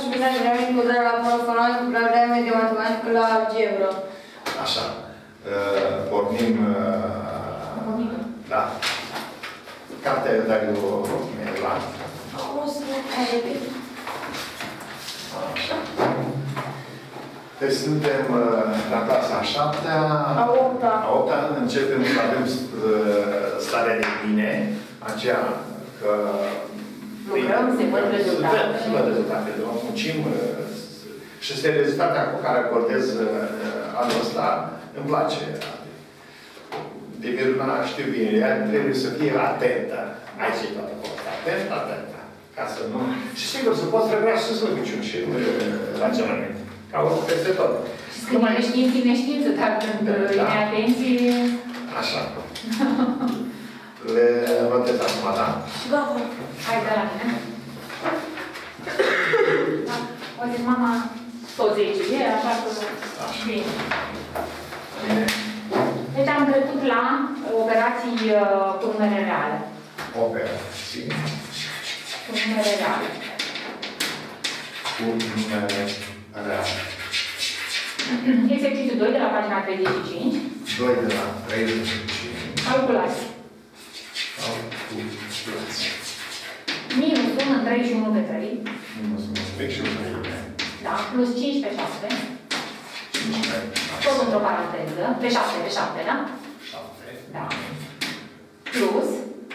și bine venit cu drag la profesional cu probleme de matematică la algebră. Așa. Pornim... Da. Cartea de la Mela. O să ne repet. Așa. Deci suntem la clasa a 7-a. A 8-a. A 8-a începem să avem starea de bine, aceea că... Lucrăm, se văd rezultate. Se văd rezultate. Muncim și este rezultatea cu care acordez anul ăsta, îmi place. De Miruna știu bine, ea trebuie să fie atentă. Aici e toată povestea. Atentă. Ca să nu... Și sigur, să poți trăgea și slăbiciuni și raționament. Ca urmă peste tot. Și când e neștiință, e neștiință, dar când e neatenție... Așa. Le notez acum, da? Gata. Hai de la mine. Da. O zis mama, tot 10 e, așa că... Bine. Bine. Deci am trecut la operații cu numere reale. Operații. Cu numere reale. Cu numere reale. Exercițiul 2 de la pagina 35. 2 de la 35. Calculați. Calculați. Minus 1 în 3 și 1 pe 3. Minus 1 pe 3 și 1 pe 3. Da, plus 5 pe 7. 5 pe 7. Tot într-o paranteză. Pe 7, da? 7. Da. Plus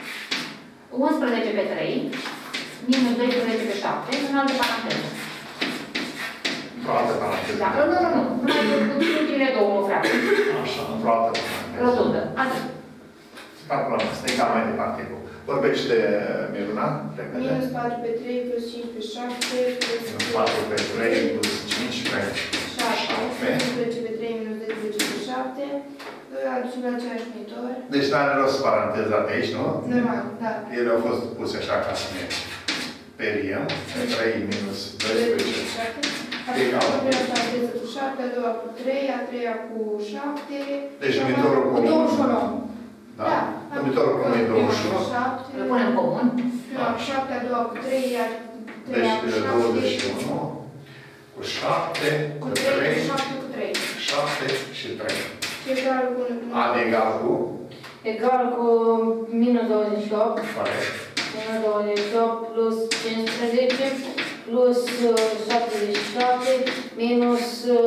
11 pe 3. Minus 12 pe 7. În altă paranteză. Într-o altă paranteză. Da, nu. Numai cu ultimele două frate. Așa, într-o altă paranteză. Rotundă. Atât. Calculăm. Stai ca mai departe. Vorbește Miruna. Minus 4 pe 3 plus 5 pe 7 plus... Minus 4 pe 3 plus 5 pe 7. 11 pe 3 minus 12 pe 7. Aducem la același unitor. Deci n-are rost paranteza de aici, nu? Normal, da. Ele au fost puse așa ca să ne periem. 3 minus 12. Egal. A primea paranteză cu 7, a doua cu 3, a treia cu 7. Deci numitorul cu 21. Da? Numitorul comun e 21. Îl punem în comun. Prima cu 7, a doua cu 3, iar treia cu 7. Deci 21 cu 7, Cu cu 3, 3, cu 7 cu 3. 7 și 3. Egal cu... A egal cu? Egal cu minus 28. Corect. Minus 28 plus 15 plus 77 minus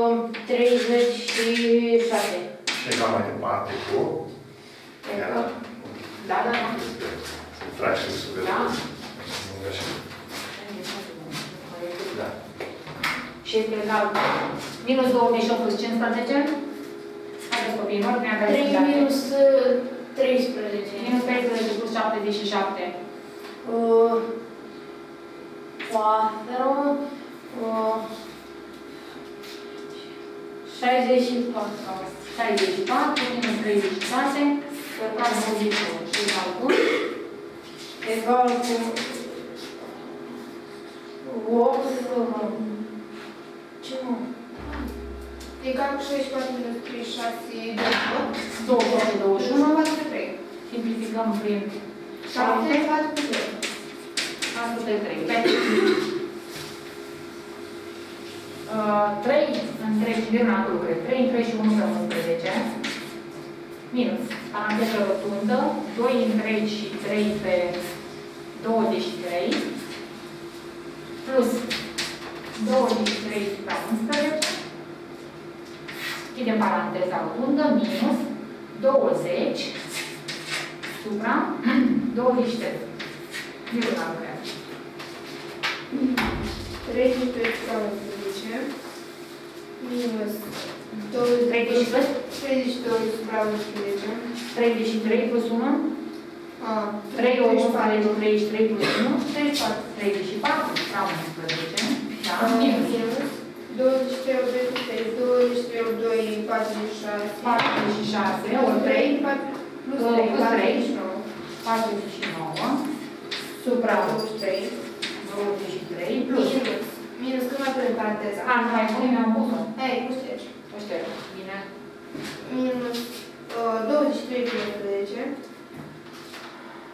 37. Și egal mai departe cu? Egal. Da. Să tragi și să vezi. Da. Da. Și este egal cu minus 28 plus 15. Haideți copii, în ordinea care 3 minus 13. Minus 13 plus 77. 4. 64. 64 minus 36. Părcat 91. Și egal cu? Egal cu 8. Ce mă? Egal cu 64 minus 36. 221. 4 pe 3. Simplificăm prin 7, 4 pe 3. 4 pe 3. 3 întregi din acolo, cred. 3 întregi și 1 pe 11. Minus. Paranteză rotundă. 2 întregi și 3 pe 23. Plus 23 pe 11. Chidem paranteza rotundă. Minus 20 supra 23. Miruna lucrează. 33 pe 11 minus 32 supra 11. 33 plus 1. 3 ori 1 care este 33 plus 1. 34 supra 11. Da, minus. 23 ori 2, 23 ori 2, 46. 46 ori 3 plus 3, 49. Supra 23. 23 plus. Minus când mai punem paranteza? Nu mai punem, mi-am pus-o. Ei, cu ștergi. O șterg. Bine. Minus 23 pe 11.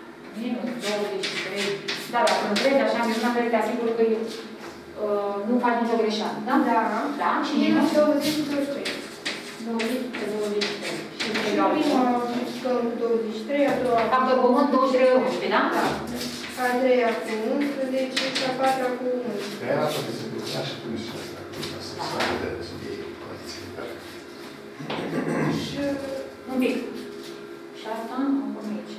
Minus 23. Da, dacă îmi crezi așa, mi-am crezi, te asigur că nu faci nicio greșeală, da? Da. Da, și Minus minus 20 și 23. 20 pe 23. Și Și egal cu... prima multiplicăm cu 23, a doua... Factor comun 23 ori 11, da? Da. A treia cu 11 și a patra cu 11. Era poate să ducă așa până și asta, ca să se vadă să fie condiții perfecte. Și... Un pic. Și asta am pus aici.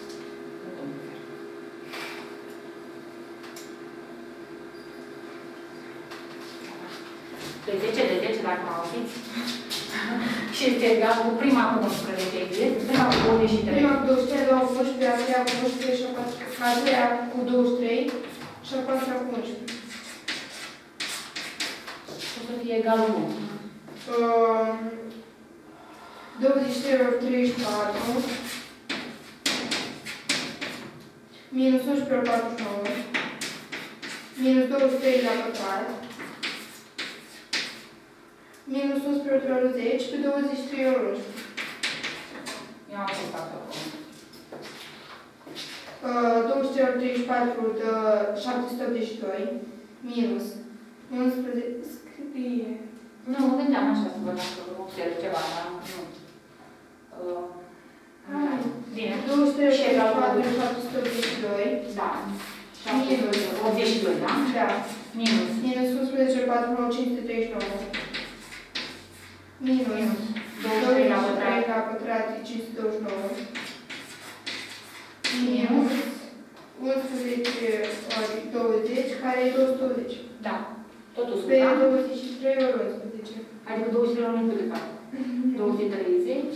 De 10 de 10, dacă mă auziți. Și este egal cu prima cu 11, exact? Prima cu 23. Prima cu 23, a doua cu 11, a treia cu 11 și a treia cu 23 și a patra cu 11. O să fie egal cu 23 ori 34 minus 11 ori 49 minus 23 la pătrat minus 11 ori 30 pe 23 ori 11. Eu am pus factor comun. 23 ori 34 dă 782 minus 11 scrie. Nu, mă gândeam așa să văd dacă observ ceva, dar nu. Bine. 23 Și ori egal cu 34 782. Da. 82, da? Da. Minus. Minus 11 ori 49 539. Minus 23 la pătrat. 23 la pătrat e 529. Minus 11 ori 20, care e 220. Da. Totul Pe supra. 23 ori 11. Adică 200 ori 1 de 4. 230.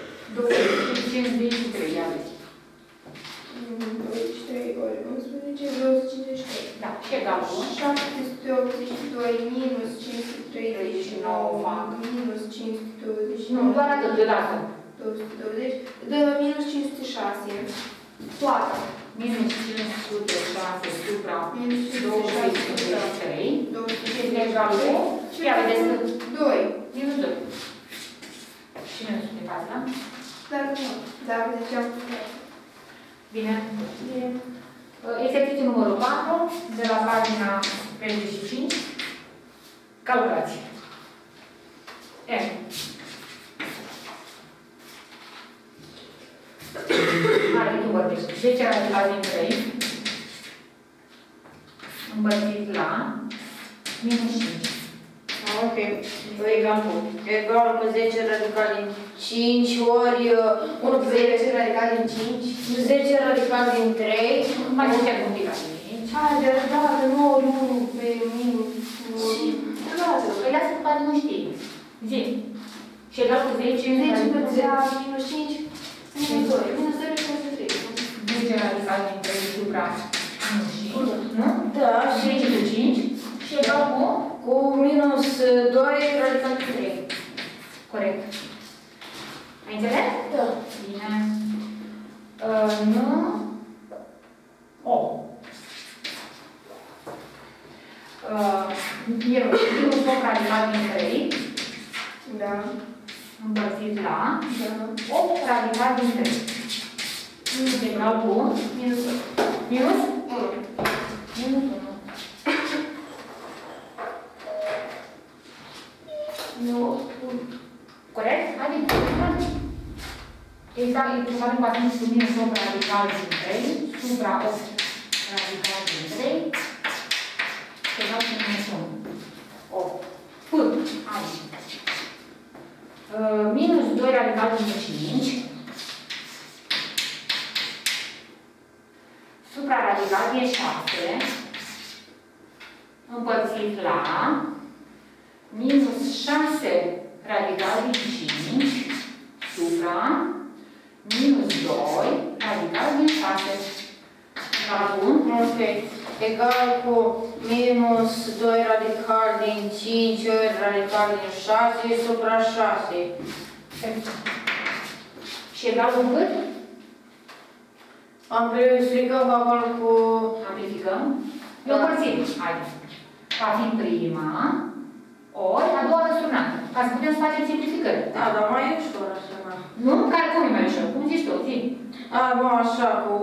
253, ia vezi. 23 ori 11, 253. Da, și egal cu 782 minus 539 fac. minus 529. nu, doar atât deodată. 220. Dă minus 506. Toată. Minus 506 supra Minus 253. 253. Și egal cu, ia vedeți că 2. minus 2. Și minus de față, da? Dar nu. Dacă ziceam cu Bine. bine. Exercițiul numărul 4, de la pagina 35. Calculați. M. Hai, tu vorbești. 10 radical din 3 împărțit la minus 5. Ok. Egal cu 10 radical din 5 ori 1 pe 10 radical din 5. 10 radical din 3. Mai putem un pic aici. Hai, de dată, nu ori 1 pe minus. Păi lasă că poate nu știi. Zi. Și egal cu 10 10 pe minus 5. Minus 2. Minus 2 pe 3. 10 radical din 3 supra minus 5. Nu? Da, 10 cu 5 și egal cu minus 2 radical din 3. corect. Ai înțeles? Da. Bine. Nu. O. Minus 8 radical din 3 Da. împărțit la Da. 8 radical din 3. Egal cu Minus 1. minus 1. minus 1. Nu. Corect? Adică, exact, echivalent cu atunci cu minus 8 radical din 3, supra 8 radical din 3, egal cu minus 1. 8. Până aici. Minus 2 radical din 5, supra radical din 6, împărțit la minus 6 radical din 5 supra minus 2 radical din 6. Acum, Ok. Egal cu minus 2 radical din 5 ori radical din 6 supra 6. și egal cu cât? Amplificăm acolo cu... Amplificăm. Eu împărțim. Haide. Va fi prima ori a doua răsturnată. Ca să putem să facem simplificări. Da, dar mai e ușor așa. Nu? Care cum e mai ușor? Cum zici tu? Zi. Nu, așa, cu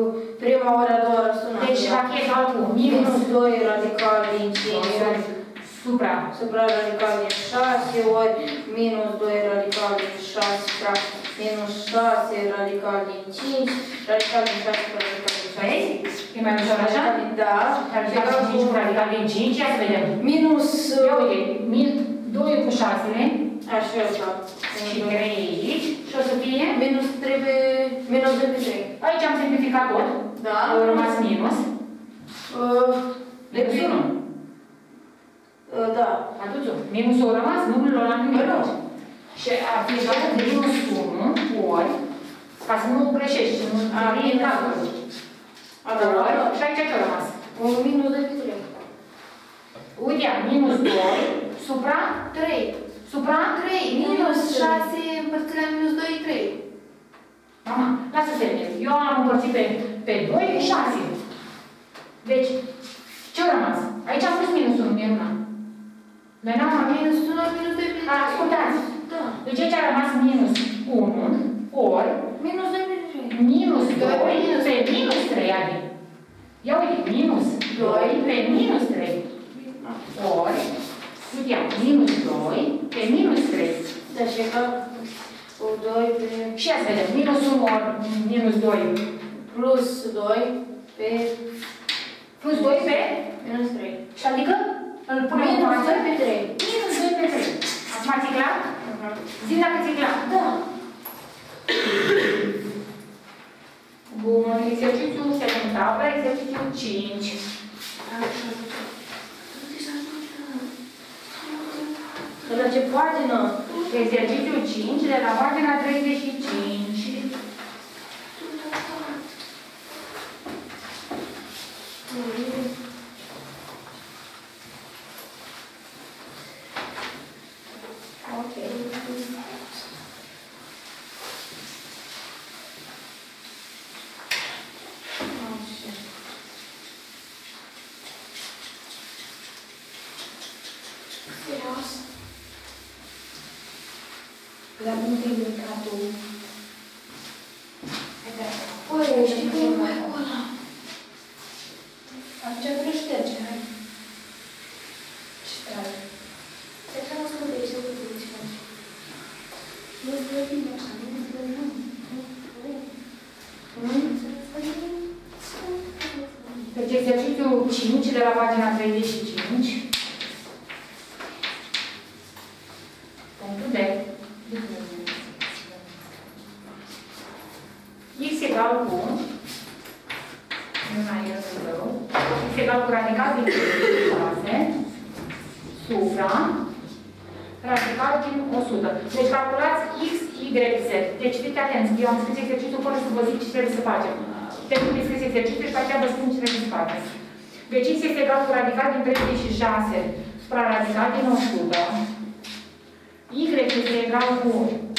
prima ori a doua răsunată. Deci va fi egal cu minus minus 2 radical din 5 ori supra radical din 6 ori minus 2 radical din 6 supra minus 6 radical din 5, radical din 6 supra radical din 6. Vezi? E mai ușor așa? Da. Radical din 5 supra radical din 5, ia să vedem. Minus... Ia uite, 2 cu 6 Așa, da. și 3 aici și o să fie? Minus trebuie... minus 2 pe 3. Aici am simplificat tot. Da. Au rămas minus. Minus 1. Da. Atunci, minusul a rămas, nu l-am nimic. Și ar fi egal de minus 1 ori, ca să nu greșești, să nu fie în calcul. Și aici ce a rămas? Minus 2 pe 3. Uite, minus 2 supra 3. supra 3. Minus 6 împărțit la minus 2, 3. Mama, lasă să termin. Eu am împărțit pe 2 cu 6. Deci, ce a rămas? Aici am pus minus 1, Miruna. Noi n-am Minus 1, minus 2 pe 3. Ascultați. Da. Deci aici a rămas minus 1 ori Minus 2 pe 3. minus 2 pe minus 3, Adi. Ia uite, minus 2 pe minus 3 ori, uite, minus 2 pe minus 3. Da, și egal cu 2 pe... Și ia să vedem, minus 1 ori minus 2 Plus 2 pe... plus 2 pe Minus 3. și adică îl punem în Minus față. 2 pe 3. Minus 2 pe 3. Acum ți-e clar? Zi-mi dacă ți-e clar. Da. Bun, exercițiul se întâmplă, exercițiul 5. De la ce pagină? Exercițiul 5 de la pagina 35. La unde e cadou? Oi, știi că e mai acolo. Atunci nu șterge, hai. Ce trage? Te că nu scădei și nu te ce faci. Nu-ți dă bine așa, nu-ți dă bine. Deci exercițiul 5 de la pagina 35. Punctul D. X egal cu X egal cu radical din 6 supra radical din 100. Deci calculați X, Y, Z. Deci fiți atenți, eu am scris exercițiul fără să vă zic ce trebuie să facem. Trebuie să scris exercițiul și pe aceea vă spun ce trebuie să faceți. Deci X este egal cu radical din 36 supra radical din 100. Y este egal cu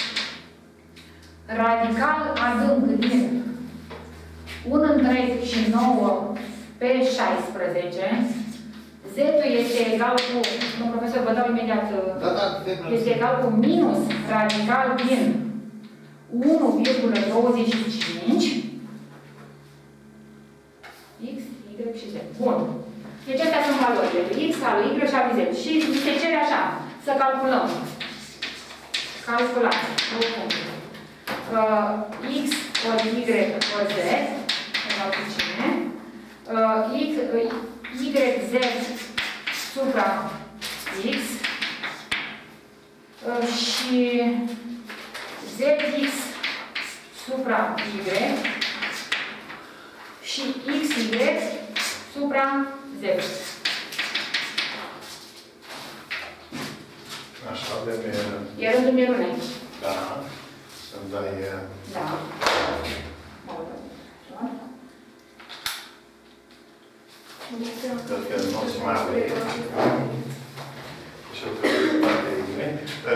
radical adânc din 1 întreg și 9 pe 16. Z-ul este egal cu, domnul profesor, vă dau imediat, este egal cu minus radical din 1,25 X, Y și Z. Bun. Deci astea sunt valorile. X, al Y și al Z. Și se cere așa, să calculăm. Calculați. X ori Y ori Z, egal cu cine? YZ supra X și ZX supra Y și XY supra Z. Așa avem... E rândul Mirunei. Da. Să-mi dai... Da. Cred că nu se mai are. Și eu cred că toate bine.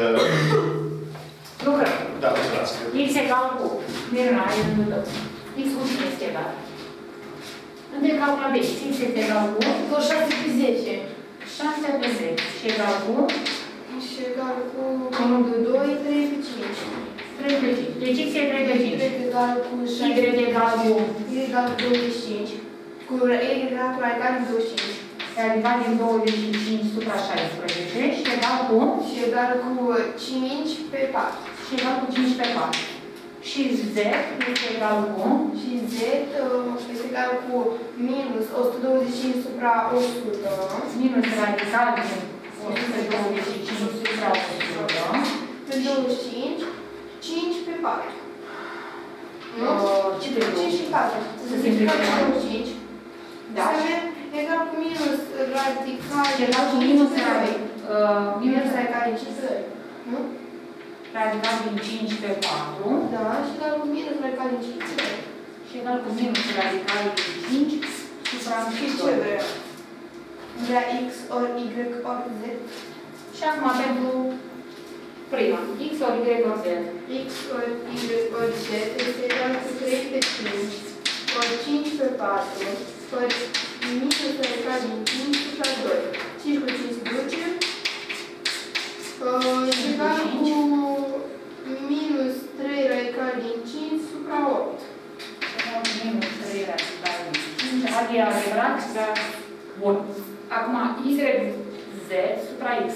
Lucrăm. Da, las. X egal cu... Miruna, e rândul tău. X cu cine este egal? Unde e calcula B? X este egal cu... Cu 6 pe 10. 6 pe 10. Și egal cu... Și egal cu 1 pe 2, 3 pe 5. 3 pe 5. Deci X e 3 pe 5. Y egal cu 6. Y egal cu... Y egal cu 25. Cu Y egal cu radical din 25. radical din 25 supra 16 și egal cu? Și egal cu 5 pe 4. Și egal cu 5 pe 4. Și Z este egal cu? Și Z este egal cu minus 125 supra 100. Minus radical din 125 supra 100. Pe 25, 5 pe 4. Nu? Ce trebuie? 5 și 4. Să simplificăm. 25. Da. Să avem egal cu minus radical. Și egal cu minus Minus radical din 5 pe 2. Nu? radical din 5 pe 4. Da, și egal cu minus radical din 5 pe 2. Și egal cu minus radical din 5 supra Și ce vrea? Vrea X ori Y ori Z. Și acum pentru prima. X ori Y ori Z. X ori Y ori Z este egal cu 3 pe 5 ori 5 pe 4 ori minus radical din 5 supra 2. 5 cu 5 se duce. Este egal cu minus 3 radical din 5 supra 8. Minus 3 radical din 5. Adică adevărat, dar bun. Acum, Y, Z supra X.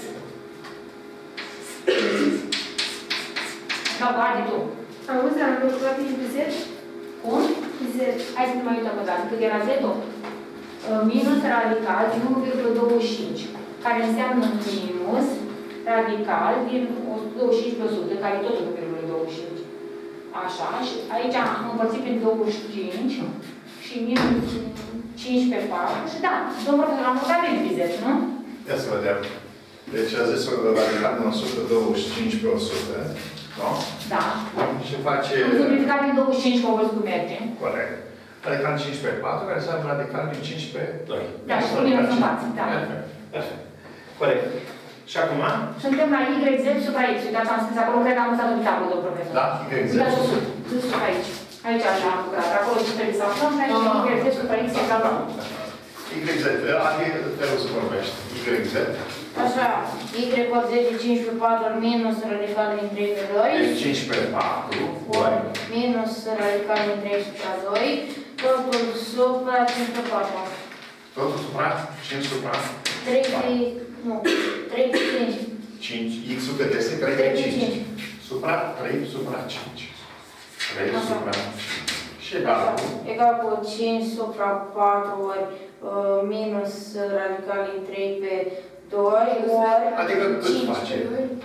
Da, Adi, tu. Auzi, am calculat pe Z? Cum? Z. Hai să ne mai uităm o dată. Cât era Z-ul? Minus radical din 1,25, care înseamnă minus radical din 125 pe 100, care e tot 1,25. Așa, și aici am împărțit prin 25 și minus 5 pe 4 și da, domnul profesor, am urcat bine pe Z, nu? Ia să vedem. Deci a zis radical din 125 pe 100, nu? Da. Și face... Am simplificat din 25, că o văzut cum merge. Corect. Radical 5 pe 4, care înseamnă radical din 5 pe 2. Da, și punem în față, da. Perfect. Perfect. Corect. Și acum? Suntem la YZ supra X. Uitați, am scris acolo, cred că am lăsat un tablu, domnul profesor. Da, YZ. Uitați sus supra aici. Aici așa am lucrat. Acolo ce trebuie să aflăm, și YZ supra X egal la 1. YZ. Adică te rog să vorbești. YZ. Așa, Y ori 10, 5 pe 4 ori minus radical din 3 pe 2. Deci 5 pe 4. Ori minus radical din 3 supra 2. Totul supra 5 pe 4. Totul supra? 5 supra? 3 pe... nu, 3 pe 5. 5. X-ul cât este? 3 pe 5. Supra 3 supra 5. 3 Așa. supra 5. Și egal cu? Egal cu 5 supra 4 ori minus radical din 3 pe 2 ori... Adică cât 5 face? pe 2.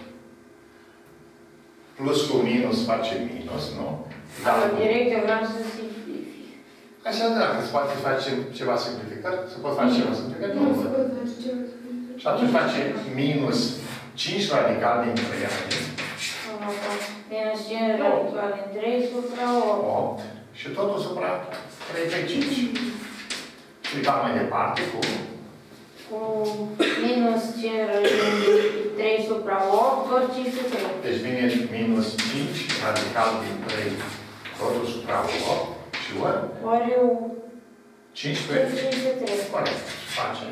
Plus cu minus face minus, nu? Dar direct eu vreau să simplific. Așa, dacă se poate face ceva simplificat, se poate face ceva simplificat, Nu se poate face ceva. Și atunci face minus 5 radical din 3 ani. Minus 5 radical din 3 supra 8. 8. Și totul supra 3 pe 5. Și dau mai departe cu... Cu minus 5 radical din 3 supra 8 ori 5 pe 3. Deci vine minus 5 radical din 3 totul supra 8 și ori? Ori 5 pe 5 pe 3. Corect. Face.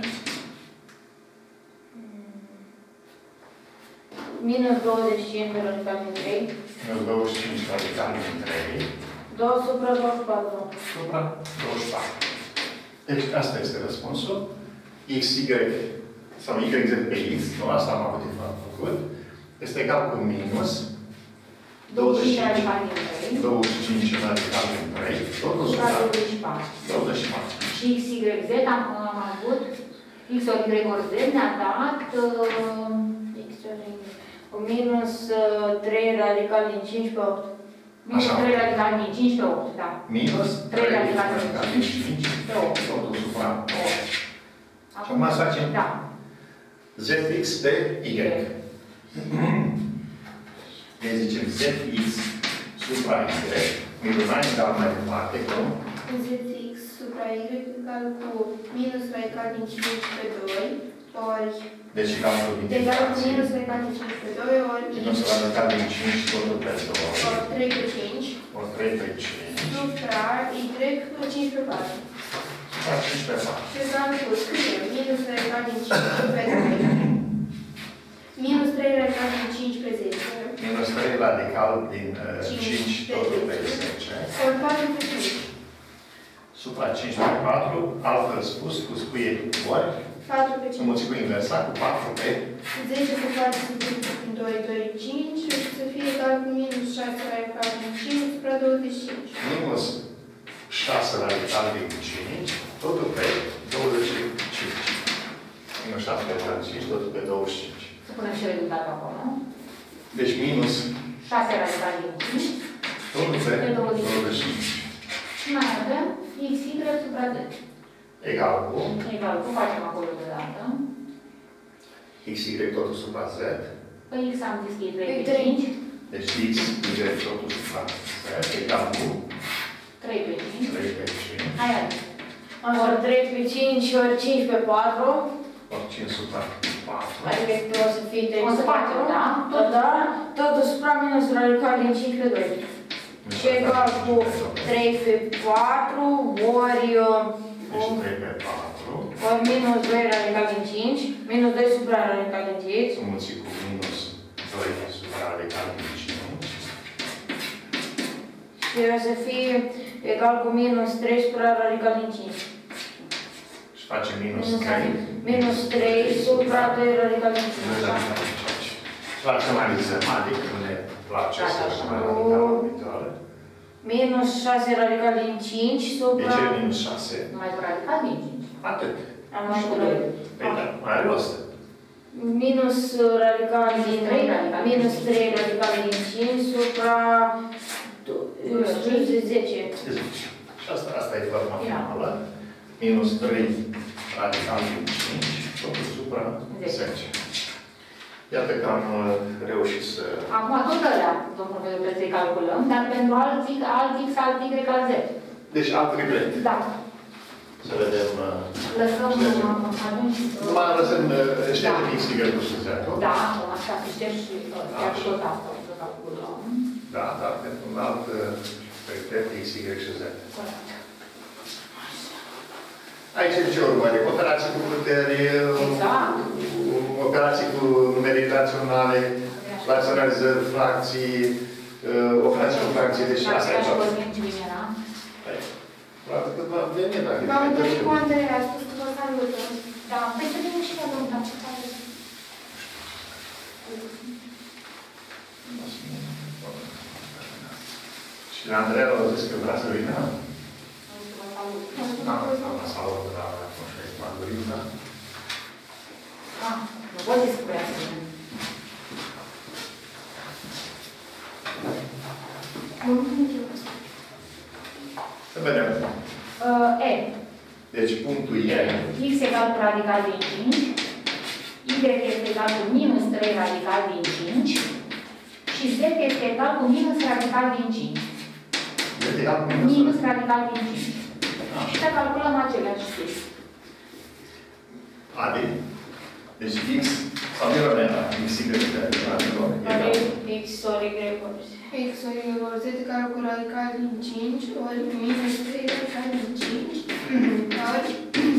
Minus 25 radical din 3. Minus 25 radical din 3 2 supra 24. supra 24. Deci asta este răspunsul. XY sau YZ pe X, nu asta am avut de făcut, este egal cu minus 25 radical din 3. 25 radical din 3, totul supra 24. 24. Și X, Y, Z am avut, X ori Y ori Z ne-a dat X ori Y. Cu minus 3 radical din 5 pe 8. minus 3 radical din 5 pe 8, da. Minus 3 radical din din 5 pe 8. totul supra 8. Acum să facem? Da. Zx de Y. Ne zicem Zx supra Y. Minunat, dar mai departe, cum? Zx supra Y egal cu minus radical din 5 pe 2 ori... Deci egal cu Egal cu minus radical din 5 pe 2 ori... Minus radical din 5 totul pe 2. Ori 3 pe 5. Ori 3 pe 5. Supra Y cu 5 pe 4. Supra 5 pe 4. Și egal cu scriem minus radical din 5 pe 2. Minus 3 radical din 5 pe 10. Minus 3 radical din 5 totul pe 10. Ori 4 pe 5. Supra 5 pe 4, altfel spus, cu scuie ori 4 pe 5. Înmulțit cu inversa, cu 4 pe 10 pe 4 să fie 2, 2, 5 și să fie egal cu minus 6 radical din 5 supra 25. minus 6 radical din 5, totul pe 25. Minus 6 radical din 5, totul pe 25. Să punem și rezultatul acolo. Deci minus 6 radical din 5. totul pe 25. Și mai avem x, y supra z. Egal cu Egal cu, facem acolo de dată. x, y totul supra z. Păi x am zis că e 3 pe 3. 5. Deci x, y totul supra z. Egal cu 3 pe 5. 3 pe 5. Aia. Ori 3 pe 5 ori 5 pe 4. Ori 5 supra 4. Adică o să fie 3 O să pe 4. facem, da? Da? Totul supra minus radical din 5 pe 2. Și egal cu 3 pe 4 ori Deci 3 pe 4. ori minus 2 radical din 5. Minus 2 supra radical din 5. Înmulțit cu minus 2 supra radical din 5. Și o să fie egal cu minus 3 supra radical din 5. Și face minus 3. Minus 3 supra 2 radical din 5. Și facem analizăm, adică nu ne place să facem mai radical viitoare. Minus 6 radical din 5 De supra... ce minus 6? Numai cu radical din 5. Atât. Am mai curăt. Păi da, mai are rost. Minus radical din... Minus 3 radical din Minus 3 radical din 5 supra... 10. Și asta e forma finală. Minus 3 radical din 5, totul supra 10. Iată că am reușit să... Acum tot ălea, domnul profesor, trebuie să-i calculăm, dar pentru alt x, alt y la z. Deci alt triplet. Da. Să vedem... Lăsăm, avem și... Numai lăsăm, ștergem x, y cu suzetul. Da, așa, să ștergi și tot asta, să calculăm. Da, dar pentru un alt triplet x, y și z. Corect. Aici ce urmări? Operații cu puteri, Exact. operații cu numere raționale, raționalizări, fracții, operații cu fracții, deci asta e tot. Probabil că va veni, dacă V-am întâlnit cu Andrei, a spus că vă salută. Da, păi să venim și la domnul, dar ce face? Și la Andrei a zis că vrea să vină? Da, Da, la sală de la Margarita. Ah, nu pot să spui asta. Să vedem. E. Deci punctul E. X egal cu radical din 5. Y este egal cu minus 3 radical din 5. Și Z este egal cu minus radical din 5. Este egal cu Minus radical din 5. Și să calculăm aceleași chestii. Adică, deci x, sau nu rămâne, x, y, Ori x ori y ori z. X ori y ori z egal cu radical din 5 ori minus 3 radical din 5 ori...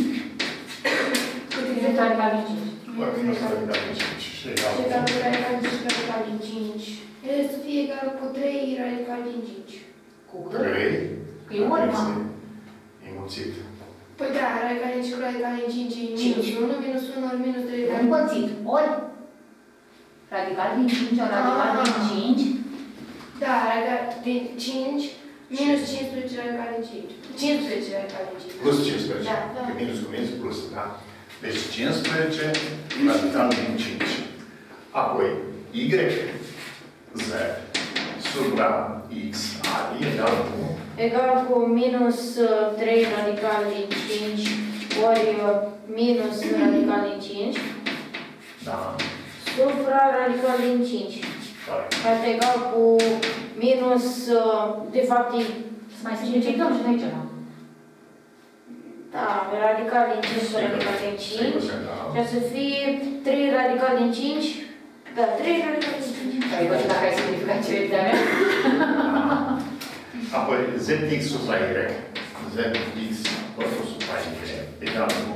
Cât Z radical din 5. Ori minus radical din 5. Și egal Și cu... egal cu radical din 5 radical din 5. El să fie egal cu 3 radical din 5. Cu cât? 3. Că e ori, mă. Înmulțit. Păi da, radical din 5 cu radical din 5 e minus 1 ori minus 3 radical din 5. Împărțit. Ori radical din 5 ori radical din 5. Da, radical din 5 minus 15 radical din 5. 15 radical din 5. Plus 15. Da, da. Că minus cu minus plus, da? Deci 15 radical din 5. Apoi, y, z, supra x, adică egal cu... Egal cu minus 3 radical din 5 ori minus radical din 5 Da. supra radical din 5. Corect. Asta egal cu minus, de fapt, Să mai simplificăm și noi ceva. da, radical din 5 ori radical din 5. Și o să fie 3 radical din 5. Da, 3 radical din 5. Ai văzut dacă ai simplificat cele de mea? Apoi, zx supra y. Zx totul supra y. Egal cu...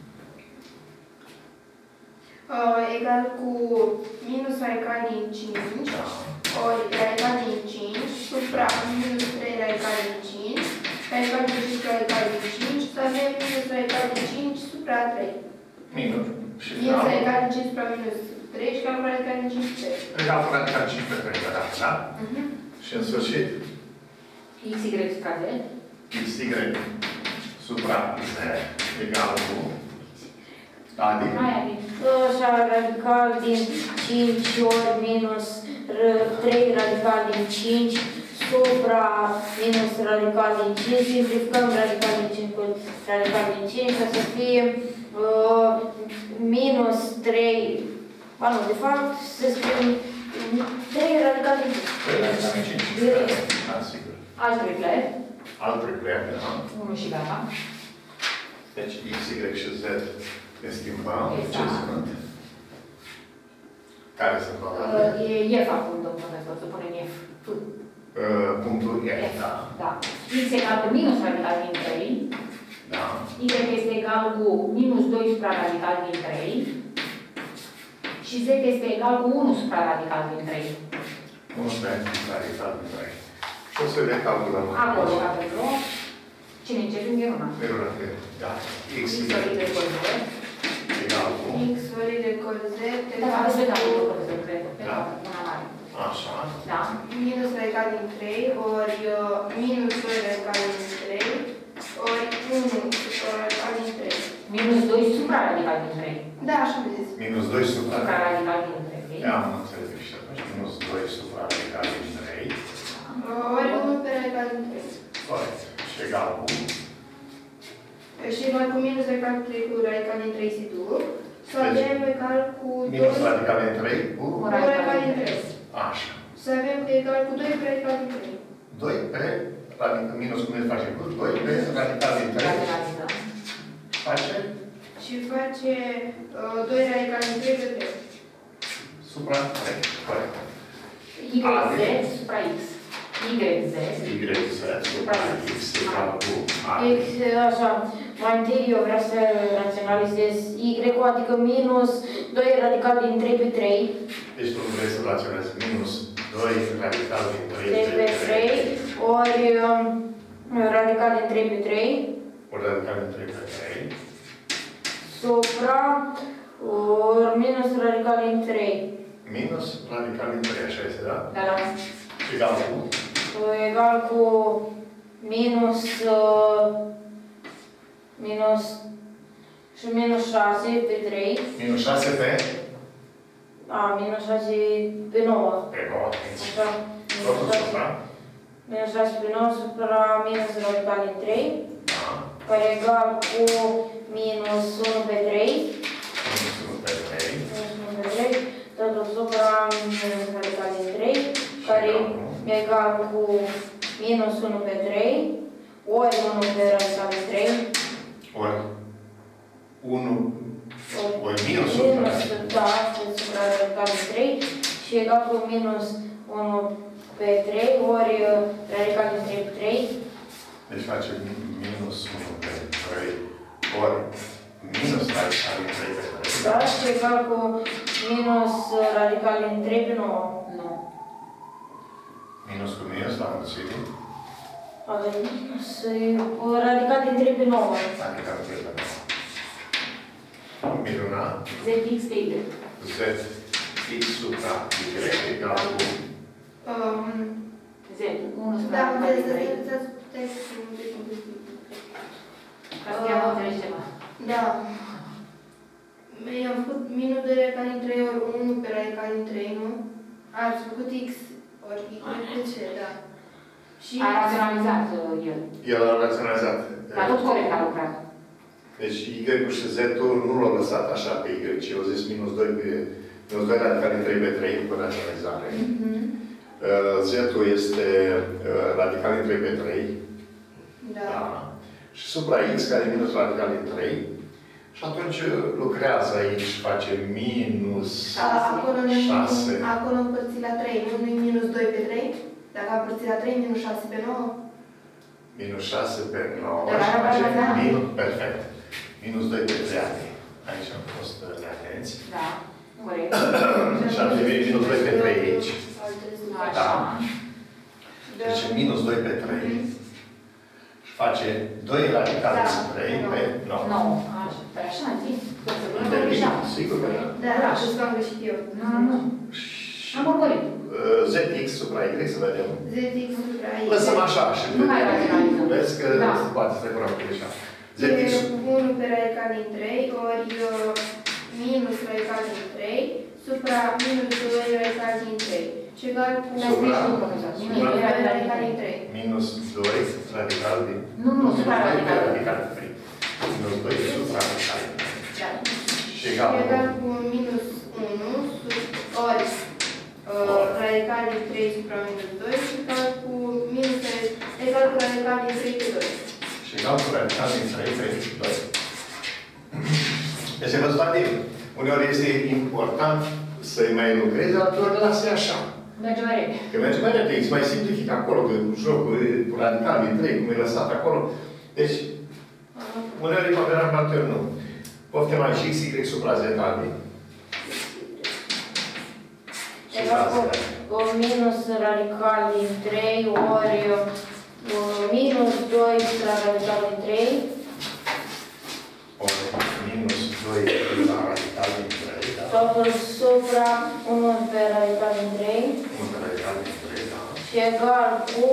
Egal cu minus radical din 5 ori radical din 5 supra minus 3 radical din 5 radical din 5 radical din 5 să avem minus radical din 5 supra 3. Minus. Și Minus radical din 5 supra minus 3 și calcul radical din 5 pe 3. Egal cu radical 5 pe 3, da? Și în sfârșit, XY supra Z. XY supra Z egal cu... Adi? Hai, Adi. Așa, radical din 5 ori minus 3 radical din 5 supra minus radical din 5. Simplificăm radical din 5 cu radical din 5 ca să fie minus 3. Ba nu, de fapt, să scriem 3 radical din 5. 3 radical din 5. Direct. Da, sigur. Alt triplet. Alt triplet, da? 1 și gata. Deci X, Y și Z le schimbăm. Exact. Ce sunt? Care sunt valori? E F acum, domnul profesor, să punem F. Punctul F, F. da. Da. X egal cu minus radical din 3. Da. Y este egal cu minus 2 supra radical din 3. Și Z este egal cu 1 supra radical din 3. 1 supra radical din 3. Și o să le calculăm. Acolo avem loc. Cine începe? Miruna. Miruna, da. X, X ori de col Z. egal cu... X ori de col Z Da, egal aveți pe capul, cu profesor, cred. Pe Da. capul, una mare. Așa. Da. minus radical din 3 ori minus 2 radical din 3 ori 1 radical din 3. Minus 2 supra radical din 3. Da, așa am zis. Minus 2 supra... Supra radical din 3. Am înțeles și atunci. Minus 2 supra radical din 3. Ori 1 pe radical din 3. Corect. Și egal cu... Și egal cu minus radical din 3 cu radical din 3 se duc. Să avem egal cu 2 Minus radical din 3 cu... radical din 3. Așa. Să avem egal cu 2 pe radical din 3. 2 pe radical... Minus cum ne face cu 2 pe radical din 3. Face? Și face 2 radical din 3 pe 3. Supra 3. Corect. YZ supra X. YZ. YZ supra X egal cu A. X, așa, mai întâi eu vreau să raționalizez Y, adică minus 2 radical din 3 pe 3. Deci tu vrei să raționezi minus 2 radical din 3 3 pe 3, ori radical din 3 pe 3. Ori radical din 3 pe 3. Supra ori minus radical din 3. Minus radical din 3, așa este, da? Da, da. Egal cu? Egal cu minus și minus 6 pe 3. Minus 6 pe? Minus 6 pe 9. Pe 9. Așa. Totul supra? Minus 6 pe 9 supra minus radical din 3. Da. Care egal cu minus 1 pe 3. Minus 1 pe 3. Minus 1 pe 3. Totul supra minus radical din 3. Care e egal cu minus 1 pe 3. Ori 1 pe radical din 3. Ori 1. Ori minus 1 pe 3. Da, supra radical din 3. Și egal cu minus 1 pe 3. Ori radical din 3 pe 3. Deci face minus 1 pe 3. Ori minus radical din 3 pe 3. Da, și egal cu minus radical din 3 pe 9. Nu. Minus cu minus, la mulțime. Avem minus radical din 3 pe 9. Radical din 3 pe 9. Miruna. ZX pe Y. Z X supra Y egal cu... Z. 1 supra Da, radical din 3. Ca să chiar înțelegi ceva. Da. I-am făcut minus 2 radical din 3 ori 1 pe radical din 3, nu? Ați făcut X ori Y pe C, da. Și A raționalizat el. El a raționalizat. Dar tot corect a lucrat. Deci Y-ul și Z-ul nu l-au lăsat așa pe Y, ci au zis minus 2 pe... Minus 2 radical din 3 pe 3 cu raționalizare. Z-ul este radical din 3 pe 3. Da. Da. Și supra X care e minus radical din 3. Și atunci lucrează aici și face minus 6. Acolo împărțit la 3, nu e minus 2 pe 3? Dacă am împărțit la 3, minus 6 pe 9? Minus 6 pe 9 Da, și da, face da, da. minus, perfect. Minus 2 pe 3 ani. Aici am fost atenți. Da. Corect. Și am devenit minus 2 pe 3 aici. Așa. Deci minus 2 pe 3. Și face 2 radical din 3 pe 9. 9. Așa. Păi așa, zi. Sigur că da. Da, da, și am greșit eu. Nu. Am urmărit. ZX supra Y, să vedem. ZX supra Y. Lăsăm așa și Nu mai radicalizăm. vezi că se poate să curăm cu așa. ZX 1 pe radical din 3 ori minus radical din 3 supra minus 2 radical din 3. Și egal cu radical din 3. Minus 2 radical din... Nu, supra radical. Minus 2 supra radical din 3. Da. Și egal cu minus 1 ori radical din 3 supra minus 2 și egal cu radical din 3 pe 2. Și egal cu radical din 3 pe 2. Deci, vă spune, uneori este important să-i mai lucrezi, alteori lase așa. Merge mai repede. Că merge mai repede, îți mai simplific acolo, că jocul cu radical din 3, cum e lăsat acolo. Deci, uneori e favorabil, alteori nu. Pofte mai și Y supra Z albi. Egal cu minus radical din 3 ori minus 2 supra radical din 3. Ori minus 2 la radical din 3, da? Totul supra 1 pe radical din 3. 1 pe radical din 3, da. Și egal cu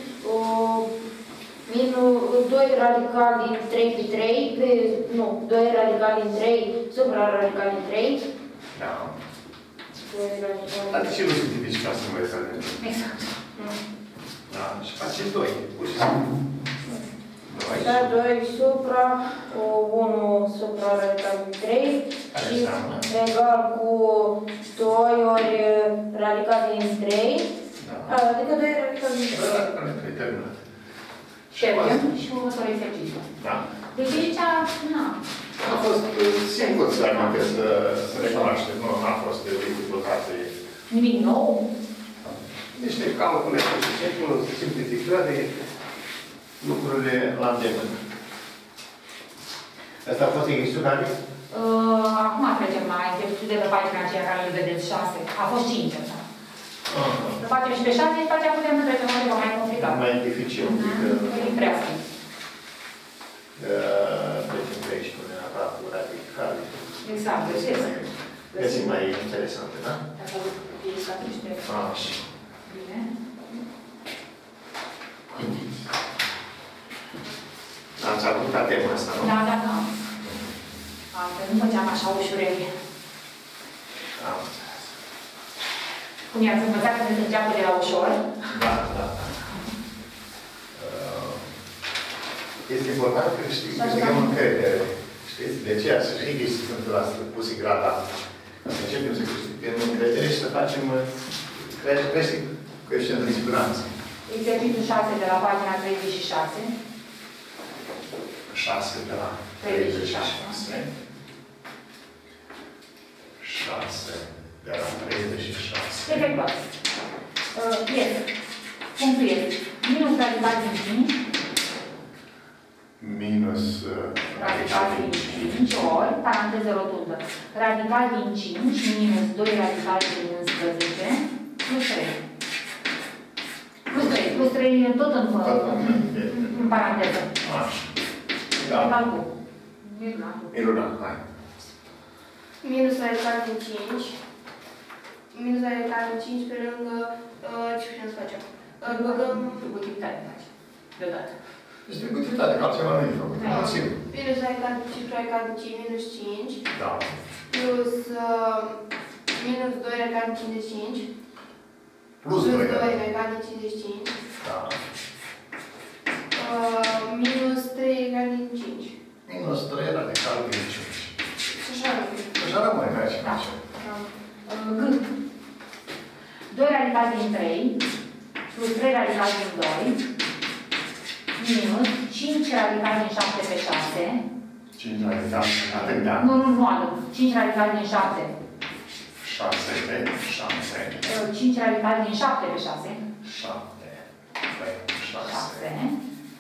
minus 2 radical din 3 pe 3, nu, 2 radical din 3 supra radical din 3. Da. 2 radical Dar din de ce nu simplifici ca să nu mai să vedem? Exact. Da, și face 2, pur și simplu. 2 supra 1 supra radical din 3 și egal cu 2 ori radical din 3. Adică 2 radical din 3. Radical din 3, terminat. Și următorul exercițiu. Da. Deci aici, nu. A fost singur să recunoaște. Nu a fost de dificultate. Nimic nou. Niște calcule, simplificări, lucrurile la îndemână. Asta a fost exercițiul care? Acum trecem la exercițiul de pe pagina aceea care îl vedeți 6. A fost 5 așa. Să facem și pe 6, și facem putem să trecem la ceva mai complicat. Mai dificil. E prea simplu. Trecem pe aici, până la cu radicali. Exact, găsesc. Găsim mai interesante, da? Dacă e să niște... Așa. Bine. Ați avut la tema asta, nu? Da, da, da. Altfel nu făceam așa ușurele. Am. Cum i-ați învățat când se înceapă de la ușor? Da, da, da. Este important că câștigăm încredere. Știți? De aceea să știi să sunt la pus grada. Să începem să câștigăm încredere și să facem crește coeficientul de siguranță. Exercițiul 6 de la pagina 36. 6 de la 36. 6 de la 36. Efectuat. Este. Punctul este. Minus radical din 5. Minus Radical din 5 ori, paranteză rotundă. Radical din 5 minus 2 radical din 11 plus 3. Plus 3 tot în paranteză. Așa. Da. Egal cu. Miruna, hai. Minus radical din 5. Minus radical din 5 pe lângă... ce putem să facem? Băgăm... Utilitate faci. Deodată. Distributivitate, că altceva nu e făcut. Minus radical din 5 radical din 5 minus 5. Da. Plus minus 2 radical din 55. Plus 2 radical din 55. Da. Minus 3 radical din 5. Minus 3 radical din 5. Așa rămâne. Așa rămâne, mai ce face. G. 2 radical din 3 plus 3 radical din 2 minus 5 radical din 7 pe 6. 5 radical, atât, da? Nu adăug. 5 radical din 7. 6 pe 6. 5 radical din 7 pe 6. 7 pe 6. 6.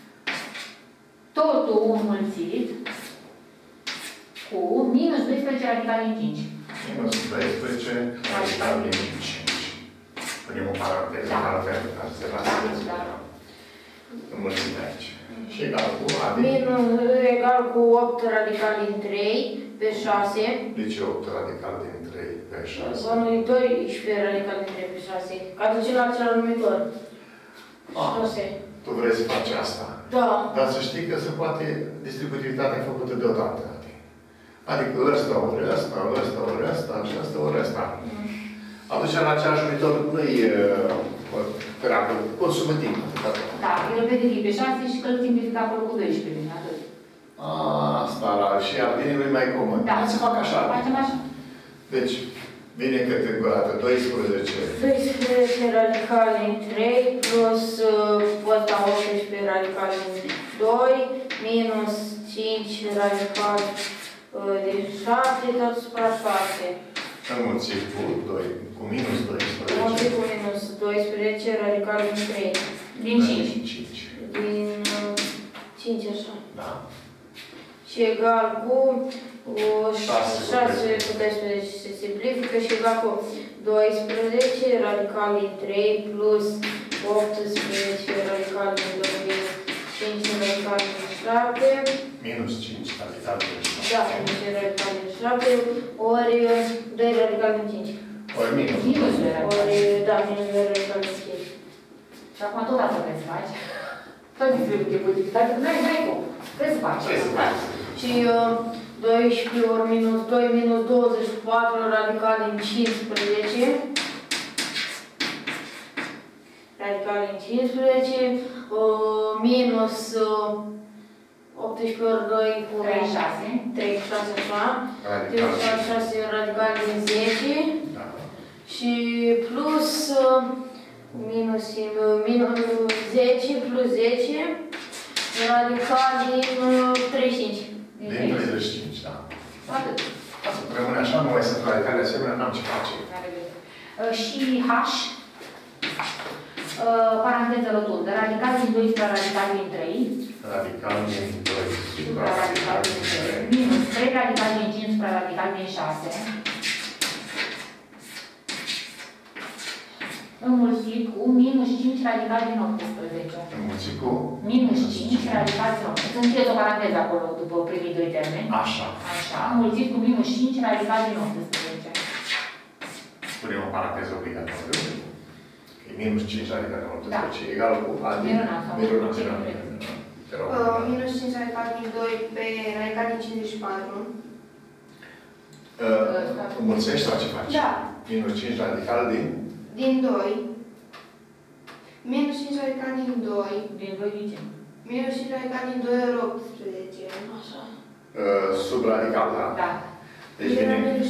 Totul înmulțit cu minus 12 radical din 5. Minus 12 radical din 5. Punem o paranteză, altfel, ca să se lasă. înmulțime aici. Și egal cu AD. Egal cu 8 radical din 3 pe 6. De ce 8 radical din 3 pe 6? Bănuit 12 radical din 3 pe 6. Ca duce la același numitor. 6. Tu vrei să faci asta? Da. Dar să știi că se poate distributivitatea făcută deodată. Adică ăsta ori ăsta, ăsta ori ăsta, și ăsta ori ăsta. Atunci, la același numitor, nu-i treabă, consumă timp. Da, el vede că e pe 6 și că îl simplifică acolo cu 12, atât. Asta, și a vine lui mai comod. Da. Hai să fac așa. Facem așa. Deci, vine câte încă o dată? 12. 12 radical din 3 plus ăsta 18 radical din 2 minus 5 radical din 7 tot supra 6. Înmulțit cu 2, cu minus 12. Înmulțit cu minus 12 radical din 3. Din 5. Din 5. Din 5 așa. Da. Și egal cu 6 cu 12 se simplifică și egal cu 12 radical din 3 plus 18 radical din 2 5 radical din 7. Minus 5 radical din 7. Da, 5 radical din 7 ori 2 radical din 5. Ori minus. Minus 2 radical. Ori, da, minus 2 radical din 5. Și acum tot asta trebuie să faci. Tot distributivitatea, n-ai cum. Trebuie să faci. Trebuie să faci. Și 12 ori minus 2 minus 24 radical din 15. Radical din 15. Minus 18 ori 2 cu 36. 36 așa. Radical. 36 radical din 10. Da. Și plus minus 10 plus 10 radical din 35. Din 35, da. Atât. Asta rămâne așa, nu mai sunt radicale asemenea, n-am ce face. Și H, paranteză rotundă, radical din 2 supra radical din 3. Radical din 2 Supra radical din 3. Minus 3 radical din 5 supra radical din 6. Înmulțit cu minus 5 radical din 18. Înmulțit cu? Minus 5 radical din 18. Să încheiez o paranteză acolo după primii doi termeni. Așa. Așa. Înmulțit cu minus 5 radical din 18. Punem o paranteză obligatorie. E minus 5 radical din 18. Da. Egal cu A din... Miruna. Te rog. Minus 5 radical din 2 pe radical din 54. Înmulțești sau ce faci? Da. Minus 5 radical din? Din 2. Minus 5 radical din 2. Din 2 din ce? Minus 5 radical din 2 ori 18. Așa. Sub radical, da? Da. Deci vine minus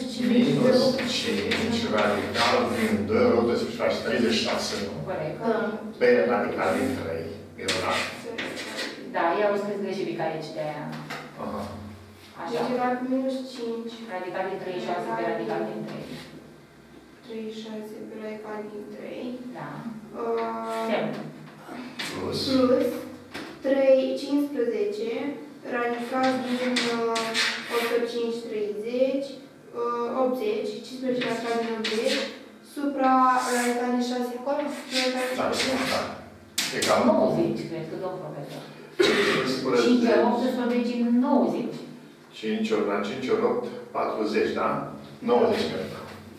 5 radical din 2 ori 18 faci 36, nu? Corect. Pe radical din 3. Miruna. Da, eu au scris greșit aici de aia. Aha. Așa. Deci egal cu minus 5. Radical din 36 pe radical din 3. 36 pe radical din 3. Da. Uh, Plus. plus 3, 15, radical din 85, 30, 80, 15 radical din 80, supra radical din 6 acolo, Da, da. Egal. 90, cred că, domn profesor. 5 5 ori 18, 90. 5 ori la 5 ori 8, 40, da? 90 cred.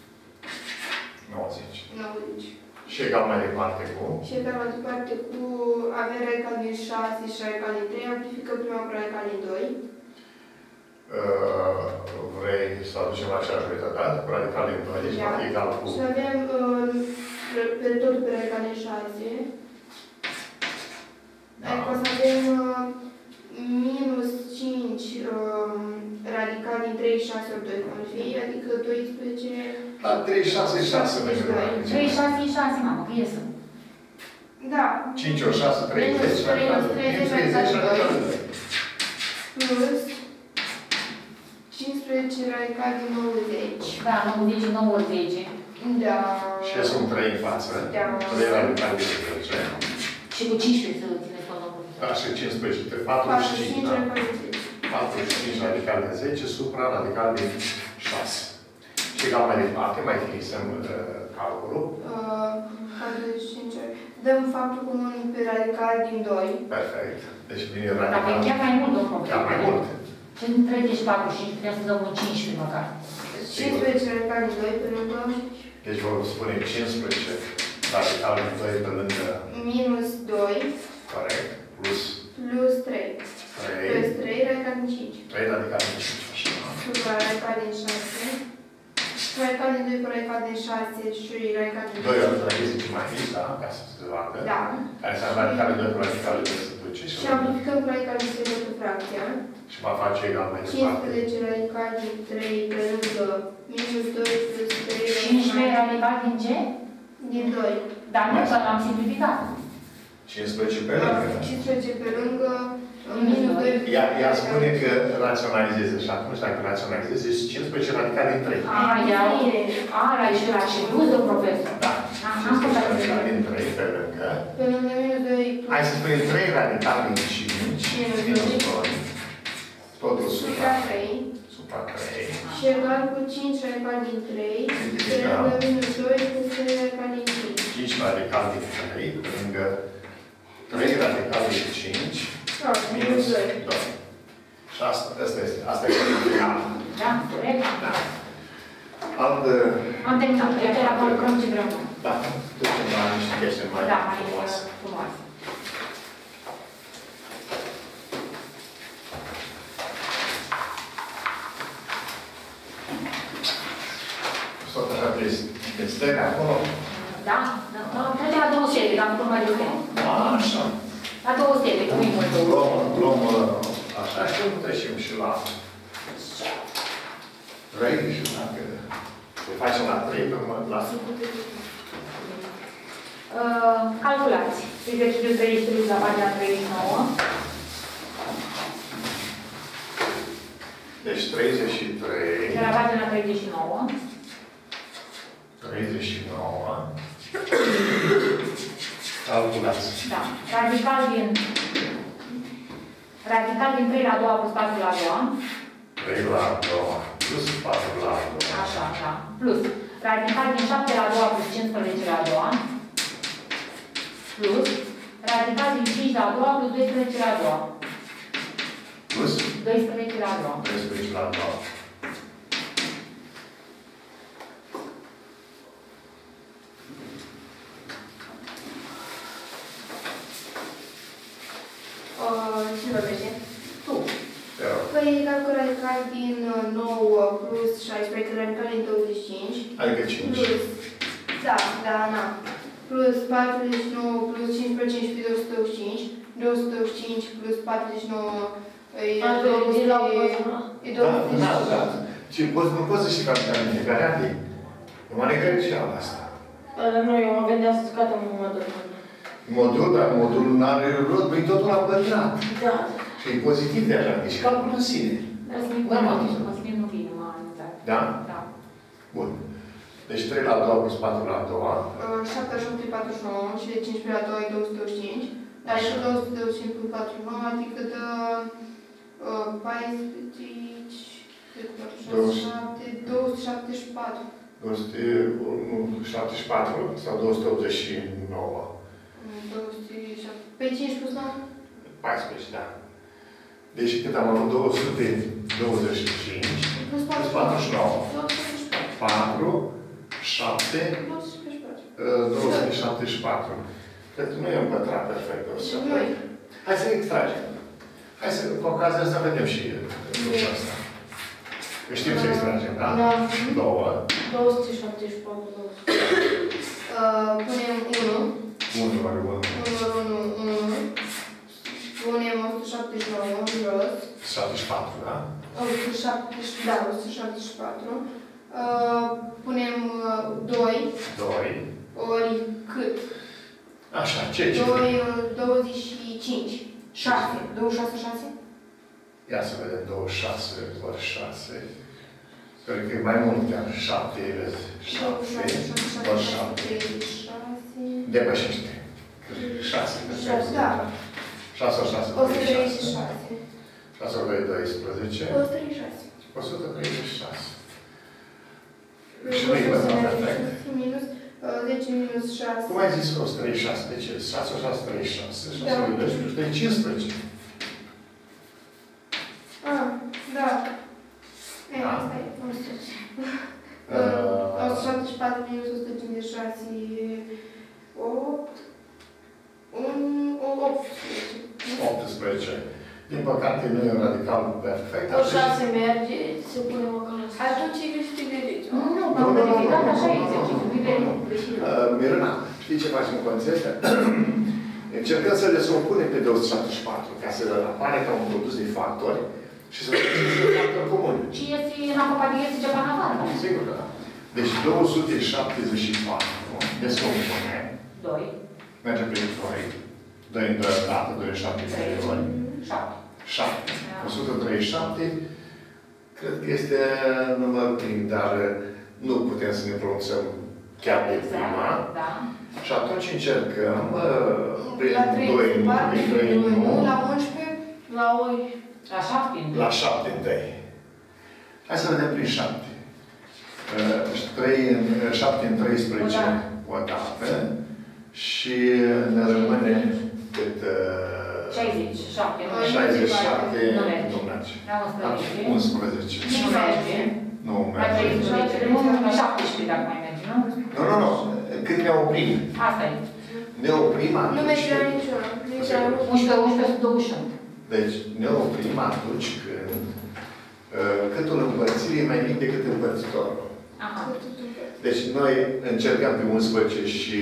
90. 90. Și egal mai departe cu? Și egal mai departe cu avem radical din 6 și radical din 3, amplifică prima cu radical din 2. Vrei să aducem aceeași unitate cu radical din 2, deci va fi egal cu... Și avem pe tot pe radical din 6. Adică o să avem minus 5 radical din 3, 6 ori 2 cum ar fi, adică 12... La 3, 6, 6 mai mult. 3, 6, 6, mamă, că iesă. Da. 5 ori 6, 30, radical din 30, radical din 2. Plus 15 radical din 90. Da, 90, 90. Da. Și sunt 3 în față. Da. 3 radical din 10. Și cu 15 să țineți tot domnul. Da, și 15, 45, 45 da? radical din 10. 45 radical din 10 supra radical din 6. Și egal mai departe, mai finisem calculul. 45. Dăm faptul comun pe radical din 2. Perfect. Deci vine Dacă radical. e chiar mai mult, domnul profesor. Chiar mai mult. Ce în 34 și putem să dăm un 15 măcar. 15 radical din 2 pe lângă. Deci vor spune 15 radical din 2 pe lângă. Minus 2. Corect. Plus Plus 3. 3. Plus 3 radical din 5. 3 radical din 5. Supra radical din 6. Radical din 2 pe radical din 6 și radical din 2 ori la chestii mai mici, da? Ca să se vadă. Da. Care înseamnă radical din 2 pe radical din 2 se duce Și amplificăm cu radical din 3 pe fracția. și va face egal mai departe. 15 radical din 3 pe lângă minus 2 plus 3 15 radical din ce? din 2. Dar nu, că l-am simplificat. 15 pe lângă. 15 pe lângă minus 2. Ea spune că raționalizeze și atunci dacă raționalizeze, este 15 radical din 3. La ieșit la și plus de profesor. Da. Am 15 radical din 3 pe lângă. Pe lângă minus 2. Hai să spunem 3 radical din 5. Minus 2. Totul Supra 3. supra 3. Și egal cu 5 radical din 3. Pe lângă minus 2 plus 3 radical din 5. 5 radical din 3 pe lângă 3 radical din 5. Minus 2. Și asta este final. Da, corect? Da. Alt... Am terminat. Deci acum lucrăm ce vrem. Da. Ducem la niște chestii mai Da, mai frumoase. frumoase. Tot așa pe stele acolo. Da? Trece la 2 stele, dacă nu mai lucrăm. Așa. La 2 stele, cum e mult 2? Luăm așa și trecem și la 3 și dacă le facem la 3 pe urmă, la Calculați. Exercițiul 33 la pagina 39. deci 33. De la pagina 39. 39. Calculați. Da. Radical din 3 la 2 plus 4 la 2. 3 la 2 plus 4 la 2. Așa, da. Plus. Radical din 7 la 2 plus 15 la 2. Plus. Radical din 5 la 2 plus 12 la 2. Plus 12 la 2. 13 la 2. Cine vorbește? Tu. Te rog. Păi calcul radical din 9 plus 16, radical din 25. Adică 5. Plus, da. Plus 49 plus 5 pe 5 pe 285. 285 plus 49 e 20. Da. Și nu poți să știi calcula în fiecare an. Nu mă negări și ala asta. Nu, eu mă gândeam să scoatem un modul. Modul, dar modulul nu are rod, păi totul la pătrat. Da. Și e pozitiv de așa, deci calculul în sine. Dar să nu vin, m-a anunțat. Da? Da. Bun. Deci 3 la 2 plus 4 la 2. 78 e 49 și de 15 la 2 e 225. Dar și 225 plus 49, adică dă 14, 274. 274 sau 289? 207. Pe 5 plus 9? 14, da. Deci cât am avut? 225 Plus plus 49. 4, 7, 274. Cred că nu e un pătrat perfect. Hai să extragem. Hai să, cu ocazia asta, vedem și lucrul ăsta. Că știm să extragem, da? Da. 2. 274. Punem 1. 1 ori 1. 1. Punem 179 în jos. 74, da? 174. Punem 2. 2. Ori cât? Așa, ce? 25. 6. 26, 6? Ia să vedem, 26 ori 6. Cred că e mai mult chiar. 7 ori 7. Depășește. 6. 6 ori 6. 136. 6 ori 2, 12. 136. 136. Și nu e pătrat perfect. Minus 10 minus 6. Cum ai zis că o 36? De ce? 6 o 6, 36. 6 ori 12 plus 3, 15. Da. Da. Asta e. 174 minus 156 e 8. 18. Din păcate, nu e un radical perfect. O 6 merge, se pune acolo. Atunci e greșit de deci. Nu, am verificat așa exercițiul. Miruna, știi ce facem cu concepția? Încercăm să le supunem pe 274, ca să apare ca un produs de factori și să facem un factor comun. Și este în apropie de ceva în afară. Sigur că da. Deci 274 descompune. 2. Merge prin 2. 2 în 2 dată, 2 în 7 ori. 7. 7. 137. Cred că este numărul prim, dar nu putem să ne pronunțăm chiar de prima. Da. Și atunci încercăm prin La 3 în 1, la 11, La 8. La 7. la 7 întâi. Hai să vedem prin 7. 7 în 13 o dată. Și ne rămâne cât... 67. 67 nu merge. nu merge. La 11. 11. Nu merge. Nu La merge. 13. Nu, la 17 dacă mai merge, nu? Nu. Când ne oprim. Asta e. Ne oprim nu atunci... merge la niciuna. 11, 21. Deci ne oprim atunci când câtul împărțirii e mai mic decât împărțitorul. Aha. Deci noi încercăm pe 11 și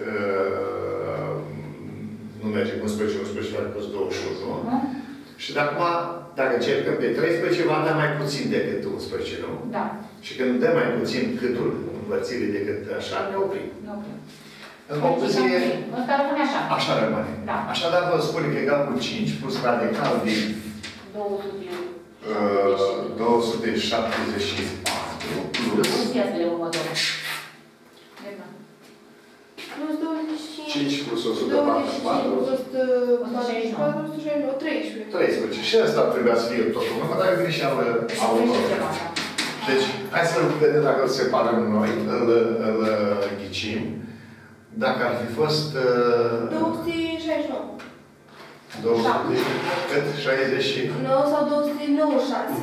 nu merge 11, 11 ori plus 21. Și de acum, dacă încercăm pe 13, va da mai puțin decât 11, nu? Da. Și când dă mai puțin câtul împărțirii decât așa, ne oprim. Ne oprim. În concluzie, ăsta rămâne așa. așa rămâne. Da. Așadar, vă spun că egal cu 5 plus radical din 274 plus... Ia să le următorul. Plus 25. 5 plus 144. 144. 169, 13. 13. Și ăsta trebuia să fie totul. Nu mă dai greșeală a unor. Deci, hai să vedem dacă îl separăm noi, îl ghicim. Dacă ar fi fost... 269. 200, cât? 60? 9 sau 296.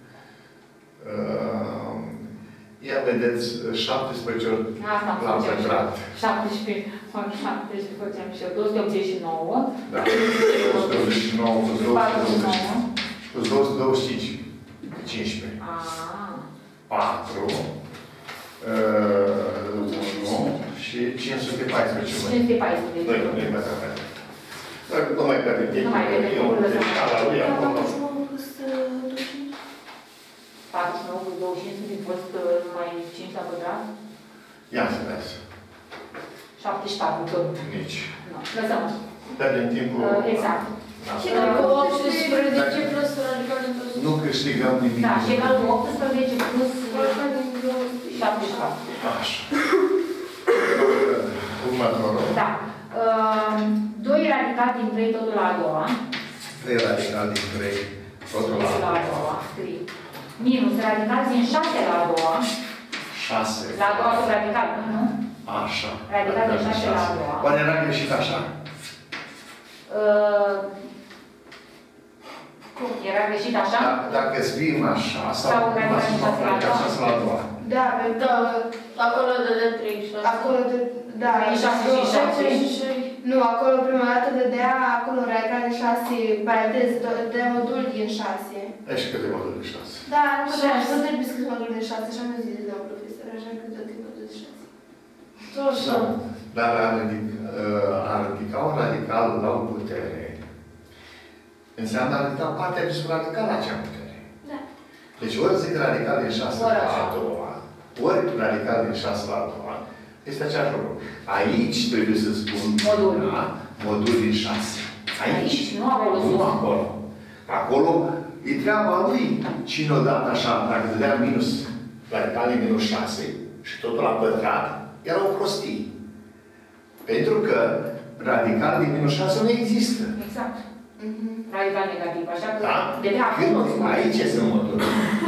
Ia vedeți, 17 ori la pătrat. 17 ori 17 făceam și eu. 289. Da. 289 plus 225. Plus 225. 15. 4. 1. Și 514. 514. Nu-i matematic. Nu mai pierdem timp. Nu mai pierdem timpul, lăsăm. 49 cu 25 sunt fost numai 5 la pătrat? Ia să vezi. 74 tot. Nici. Nu, lăsăm. Pierdem timpul. Exact. Și dacă 18 plus radical din 200. Nu câștigăm nimic. Da, și egal cu 18 plus 74. Așa. Următorul. Da. 2 radical din 3 totul la a doua. 3 radical din 3 totul la a doua. Minus radical din 6 la a doua. 6. La a doua tot radical, nu? Așa. Radical din 6 la a doua. Oare era greșit așa? Cum? Era greșit așa? Dacă scriem așa, Sau radical din 6 la a doua. 6 la a doua. Da, pentru că Acolo de 36. acolo de... Da, 36 și 6. Nu, acolo prima dată dădea, acolo radical de 6, parantez, dădea modul din 6. E și câte modul de 6? Da, nu trebuie scris modul de 6, așa mi-a zis doamna profesor, așa că tot e modul de 6. Tot așa. Dar a ridica un radical la o putere înseamnă a ridica partea despre radical la acea putere. Da. Deci ori zic radical din 6 la a doua, ori radical din 6 la a doua, este același lucru. Aici trebuie să spun modul din 6. Aici. Nu acolo. Nu acolo. Acolo e treaba lui. Cine o dat așa, dacă dădea minus radical din minus 6 și totul la pătrat, era o prostie. Pentru că radical din minus 6 nu există. Exact. Radical negativ, așa că... Da? De acolo. Aici este modul.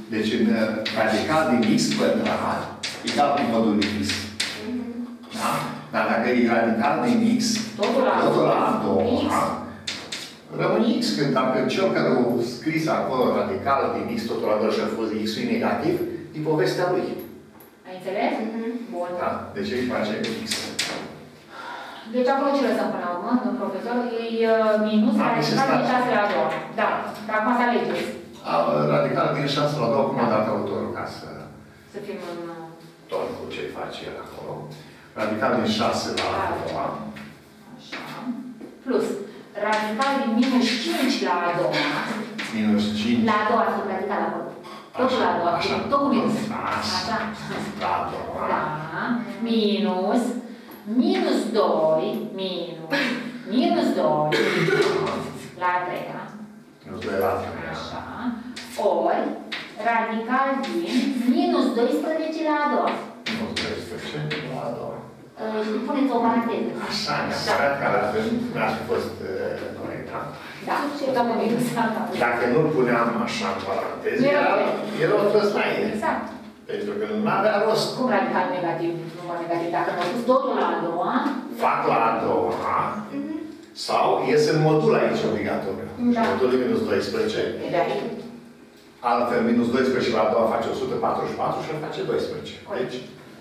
Deci în radical din x pătrat egal cu modul din x. Da? Dar dacă e radical din x, totul la a doua, rămâne x. Când dacă cel care a scris acolo radical din x, totul la 2 și a fost x-ul negativ, e povestea lui. Ai înțeles? Bun. Da? Deci îi face x. Deci acolo ce lăsăm până la urmă, domnul profesor? E minus radical din 6 la 2. Da. Dar acum să alegeți. Radical din 6 la 2, cum a dat autorul, ca să fim în... tot cu ce face el acolo. Radical din 6 la 2. Așa. Plus. Radical din minus 5 la a doua. Minus 5. La a doua sunt radical acolo. Totul la a doua. Tot cu minus. Așa. La a doua. Da. Minus. Minus 2. Minus 2. La a treia. Minus 2 la a treia. Așa. Ori. Radical din minus 12 la a doua. Minus 12 la a doua. Puneți o paranteză. Așa, neapărat, că altfel n-ar fi fost corect, da? Da, dăm un minus. Dacă nu-l puneam așa în paranteză, era o fost mai e. Exact. Pentru că nu avea rost. Cum radical negativ, număr negativ? Dacă m-au pus totul la a doua... Fac la a doua, sau ies în modul aici obligatoriu. Da. Modul de minus 12. E de aici. Altfel, minus 12 la a doua face 144 și îl face 12. Deci...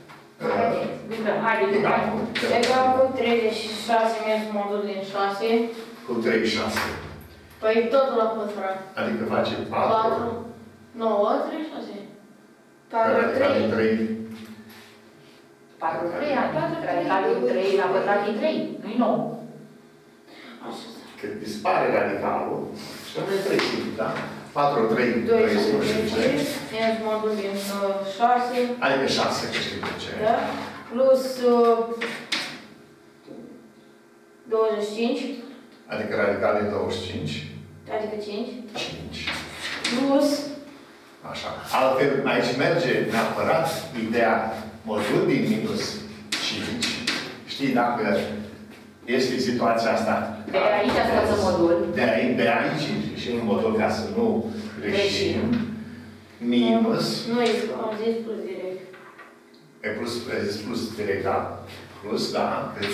Egal cu 36 minus modul din 6. Cu 36. Păi totul la pătrat. Adică face 4. 4. 9, 36. 4, 3. 3. 4, 3, radical din 3 la pătrat din 3, nu-i 9. Așa. Când dispare radicalul, și rămâne 3 simplu, da? 4, 3, 12. Minus modul din 6. Adică 6, că știi de ce. Da? Plus 25. Adică radical din 25. Adică 5. 5. Plus. Așa. Altfel, aici merge neapărat ideea modul din minus 5. Știi, dacă este situația asta. De aici scoți modul. De aici și un modul ca să nu greșim. Minus. Nu, am zis plus direct. E plus, ai zis plus direct, da? Plus, da, cât?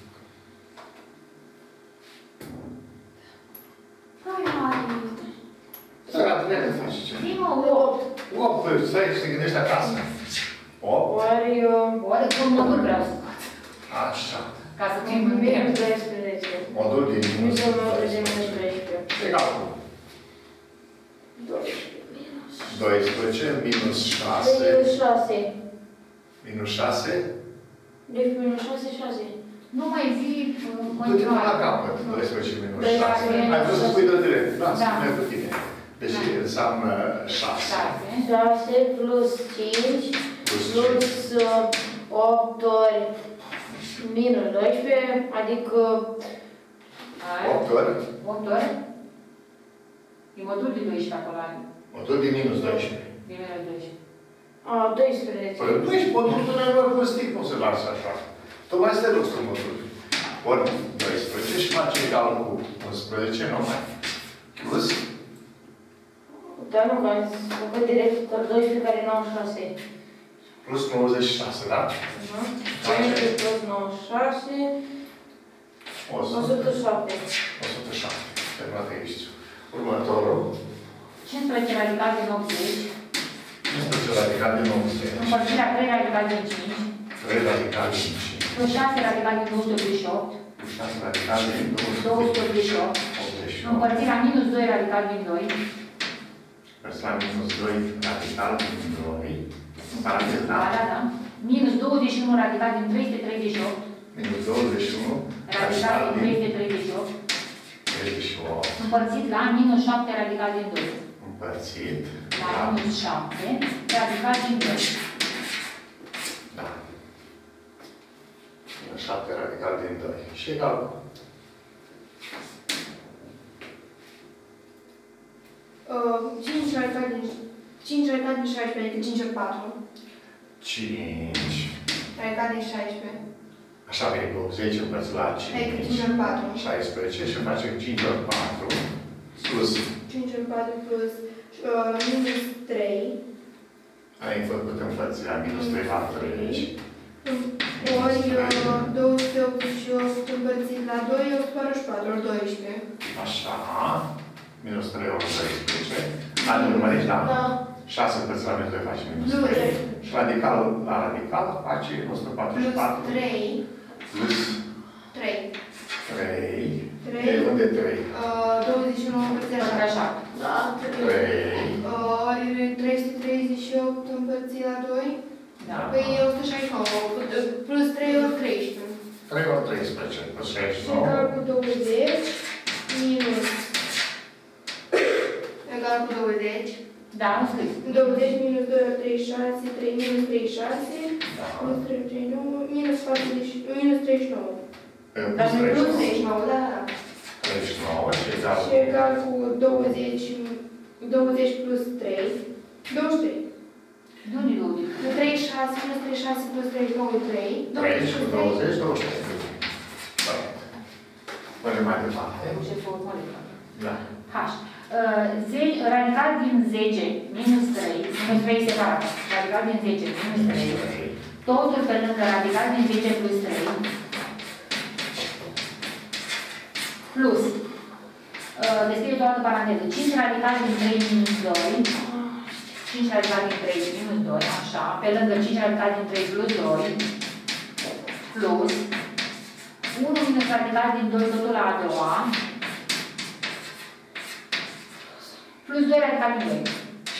Sărat, ne faci ce? Prima 8. 8, păi, stai și te gândești acasă. 8? Ori un modul vreau să fac. Așa. Ca să fim în minus 12. Modul din minus 12. Egal cu 12 minus 6. Minus 6. Minus 6. Deci minus 6, 6. Nu mai zi Du-te până la capăt. 12 minus 6. Ai vrut să spui de direct. Da, spune cu tine. Deci înseamnă 6. 6 plus 5 plus 8 ori minus 12, adică 8 ori? 8 ori? E modul din 12 acolo. Modul din minus 12. Din minus 12. A, 12. Păi 12, modul din erori pozitiv, cum se lasă așa? Tocmai să te duci cu modul. Ori 12 și face egal cu 11, nu mai. Plus? Dar nu, că am zis că direct 12 care 96. Plus 96, da? 15 plus 96. 107. 107. Terminat exercițiul. Următorul. 15 radical din 80. 15 radical din 80. Împărțirea 3 radical din 5. 3 radical din 5. Plus 6 radical din 288. Plus 6 radical din 288. Împărțirea minus 2 radical din 2. Împărțirea minus 2 radical din 2. Parantez, da? Da. Minus 21 radical din 338. Minus 21 Radical din 338. 38. Împărțit la minus 7 radical din 2. Împărțit La minus 7 radical din 2. Da. Minus 7 radical din 2. Și egal cu? Cinci radical din 16, adică 5 ori 4. 5. Radical din 16. Așa vine cu 10 împărțit la 5. Adică 5 ori 4. 16 și face 5 ori 4 plus 5 ori 4 plus minus 3. Ai făcut învăția minus 3 la 30. Ori 288 împărțit la 2, 144, ori 12. Așa. Minus 3 ori 12. Ai urmărit, da? Da. 6 împărțit la minus 2 face minus 3. Plus. Și radicalul la radical face Plus 144. 3. Plus 3. 3. 3. De unde 3? 29 împărțit la 2. Așa. Da. 3. Ori 338 împărțit la 2. Da. Păi 169. Plus 3 ori 13. 3 ori 13 plus Și 69. egal cu 20 minus egal cu 20. Da, am scris. 20 minus 2 ori 36, 3 minus 36, Da. plus 39, minus 40, minus 39. Plus Plus 39. 39, da, da. 39 și egal Și egal cu 20 plus 3, 23. De unde 20? 36 minus 36 plus 39, 3. 3 și cu 20, 23. Da. Mergem mai Ai departe. reușit să o molecă. Da. H. Radical din 10 minus 3, minus 3 separat. Radical din 10 minus 3. Totul pe lângă radical din 10 plus 3. Plus. Descrie toată paranteză. 5 radical din 3 minus 2. 5 radical din 3 minus 2. Așa. Pe lângă 5 radical din 3 plus 2. Plus. 1 minus radical din 2 totul la a doua. Plus 2 radical din 2.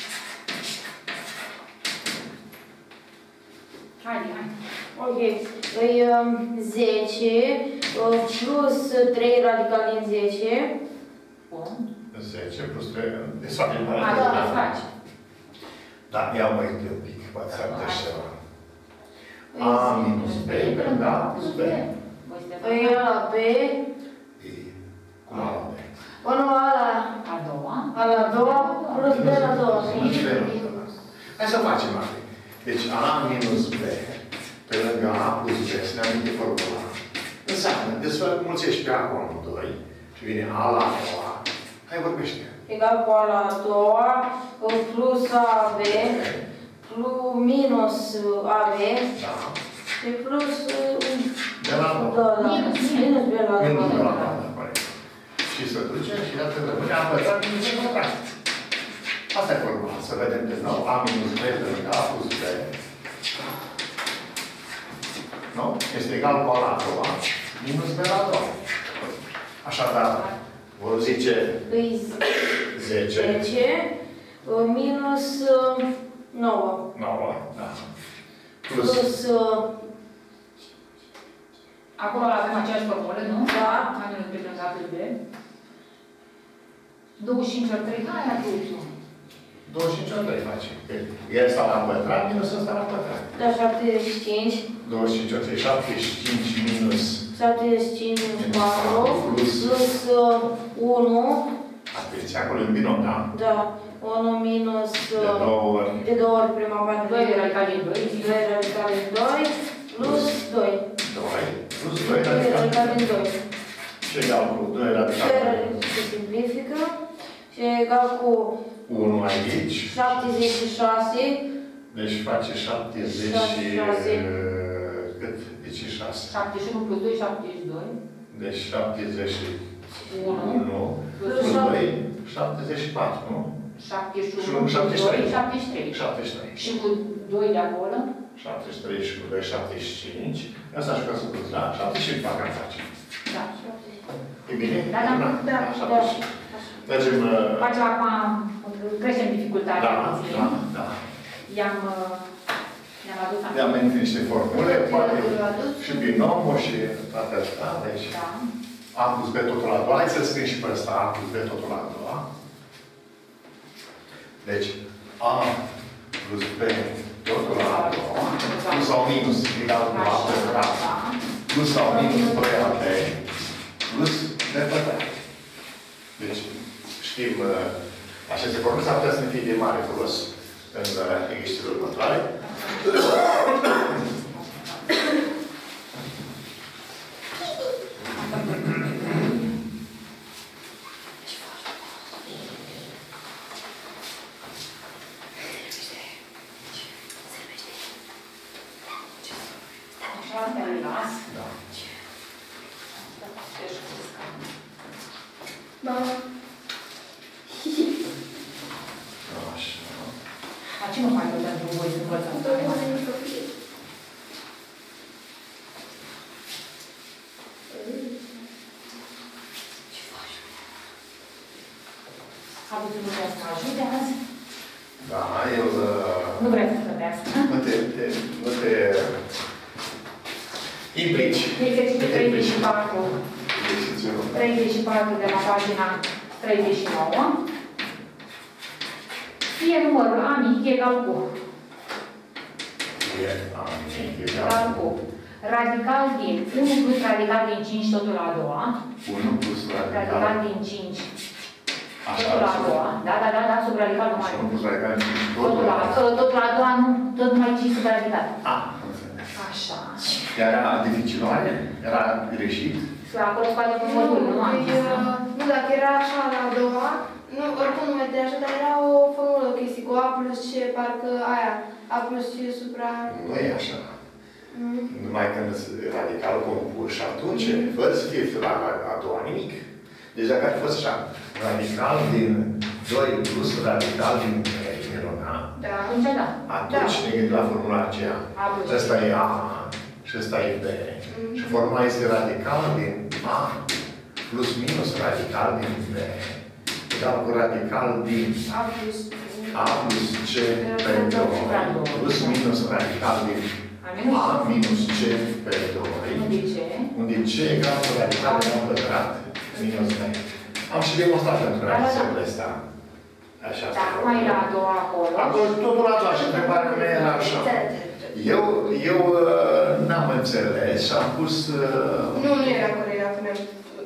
Haide, hai. Ok. Păi 10 plus 3 radical din 10. Bun. 10 plus 3. De fapt, e mai Hai, da, faci. Da, ia mai un pic, poate să arăt așa. A minus B, da, plus B. Păi ăla B. E cum ala B? Până la A doua. la doua plus B la doua. Plus B la doua. Hai să facem asta. Deci A minus B pe lângă A plus B, să ne aminte formula. Înseamnă, desfămulțești pe A cu 2 și vine A la a doua. Hai, vorbește. Egal cu A la doua plus AB plus minus AB Da. și plus De la a da, doua. da. Minus B la Minus de la doua. a doua, corect. Și să duce și iată rămâne A pătrat minus B pătrat. Asta e formula. Să vedem din nou. A minus B pe lângă A plus B. Nu? Este egal cu A la a doua minus B la a doua. Așadar, vor zice Păi 10. 10 minus 9 9, da. Plus plus Acolo avem aceeași formulă, nu? Da. Anul pe lângă A plus B. 25 ori 3, hai, atunci. 25 ori 3 face. El ăsta la pătrat minus ăsta la pătrat. da 75 25 ori 3, 75 minus 75 minus 4 plus plus 1 atenție, acolo e un binom, da? da 1 minus De 2 ori. de 2 ori prima parte 2 radical din 2. 2 radical din 2 plus 2 2 plus 2 2 radical radical din din 2 și egal cu 2 radical din se simplifică și egal cu 1 aici. 76 Deci face 70 76. cât? Deci 6. 71 plus 2, 72. Deci 71 Plus plus 2, 74, nu? 71 plus 73. 2, 73. 73. Și cu 2 de acolo? 73 și cu 2, 75. Asta aș vrea să plus, da? 74 am face. Da. E bine? Da, da, da, 70. Mergem... Facem acum, creștem dificultatea Da, puțin. da, da. I-am adus acum. Ne-am menținut niște formule, poate și binomul și toate astea. Deci, Da. A plus B totul la 2. Hai să scriem și pe ăsta. A plus B totul la 2. Deci, A plus B totul la 2. Plus sau minus egal cu A pătrat. Plus sau minus 2AB. Plus B pătrat. Deci, știm aceste formule. S-ar putea să ne fie de mare folos în exercițiile următoare. Partea îi las. Da. Mama. Așa. Dar ce nu fac eu pentru voi să învățăm? Aduți nu vrea să mă ajute azi? Da, eu... Nu vreau să plătească. Nu te implici. Exercițiul 34. 34 de la pagina 39. Fie numărul A mic egal cu egal cu radical din 1 plus radical din 5 totul la a doua. 1 plus Radical din 5 totul la a doua. Da, sub radical numai. 1 plus radical din 5 Totul la a doua, nu, tot numai 5 sub radical. Așa. Era dificil, nu are? Era greșit? Acolo spate cu modul, nu am zis. Nu, dacă era așa la a doua, nu, oricum nu mergea așa, dar era o formulă, o chestie cu A plus C, parcă aia, A plus C supra... Nu e așa. Numai când radical compus și atunci, fără să fie la a doua nimic. Deci dacă ar fi fost așa, radical din 2 plus radical din 3, erona, Da, atunci da. atunci ne gândim la formula aceea. Ăsta e A și ăsta e B. Și formula este radical din A plus minus radical din B. Egal cu radical din A plus C pe 2 plus minus radical din A minus C pe 2. Unde ce? Unde C egal cu radical de la pătrat minus B. Am și demonstrat pentru reacțiile astea. Așa. Da, mai la a doua acolo. Acolo totul la doua și întrebarea mea era așa. Eu n-am înțeles și am pus... Nu era corect, dacă mi-am...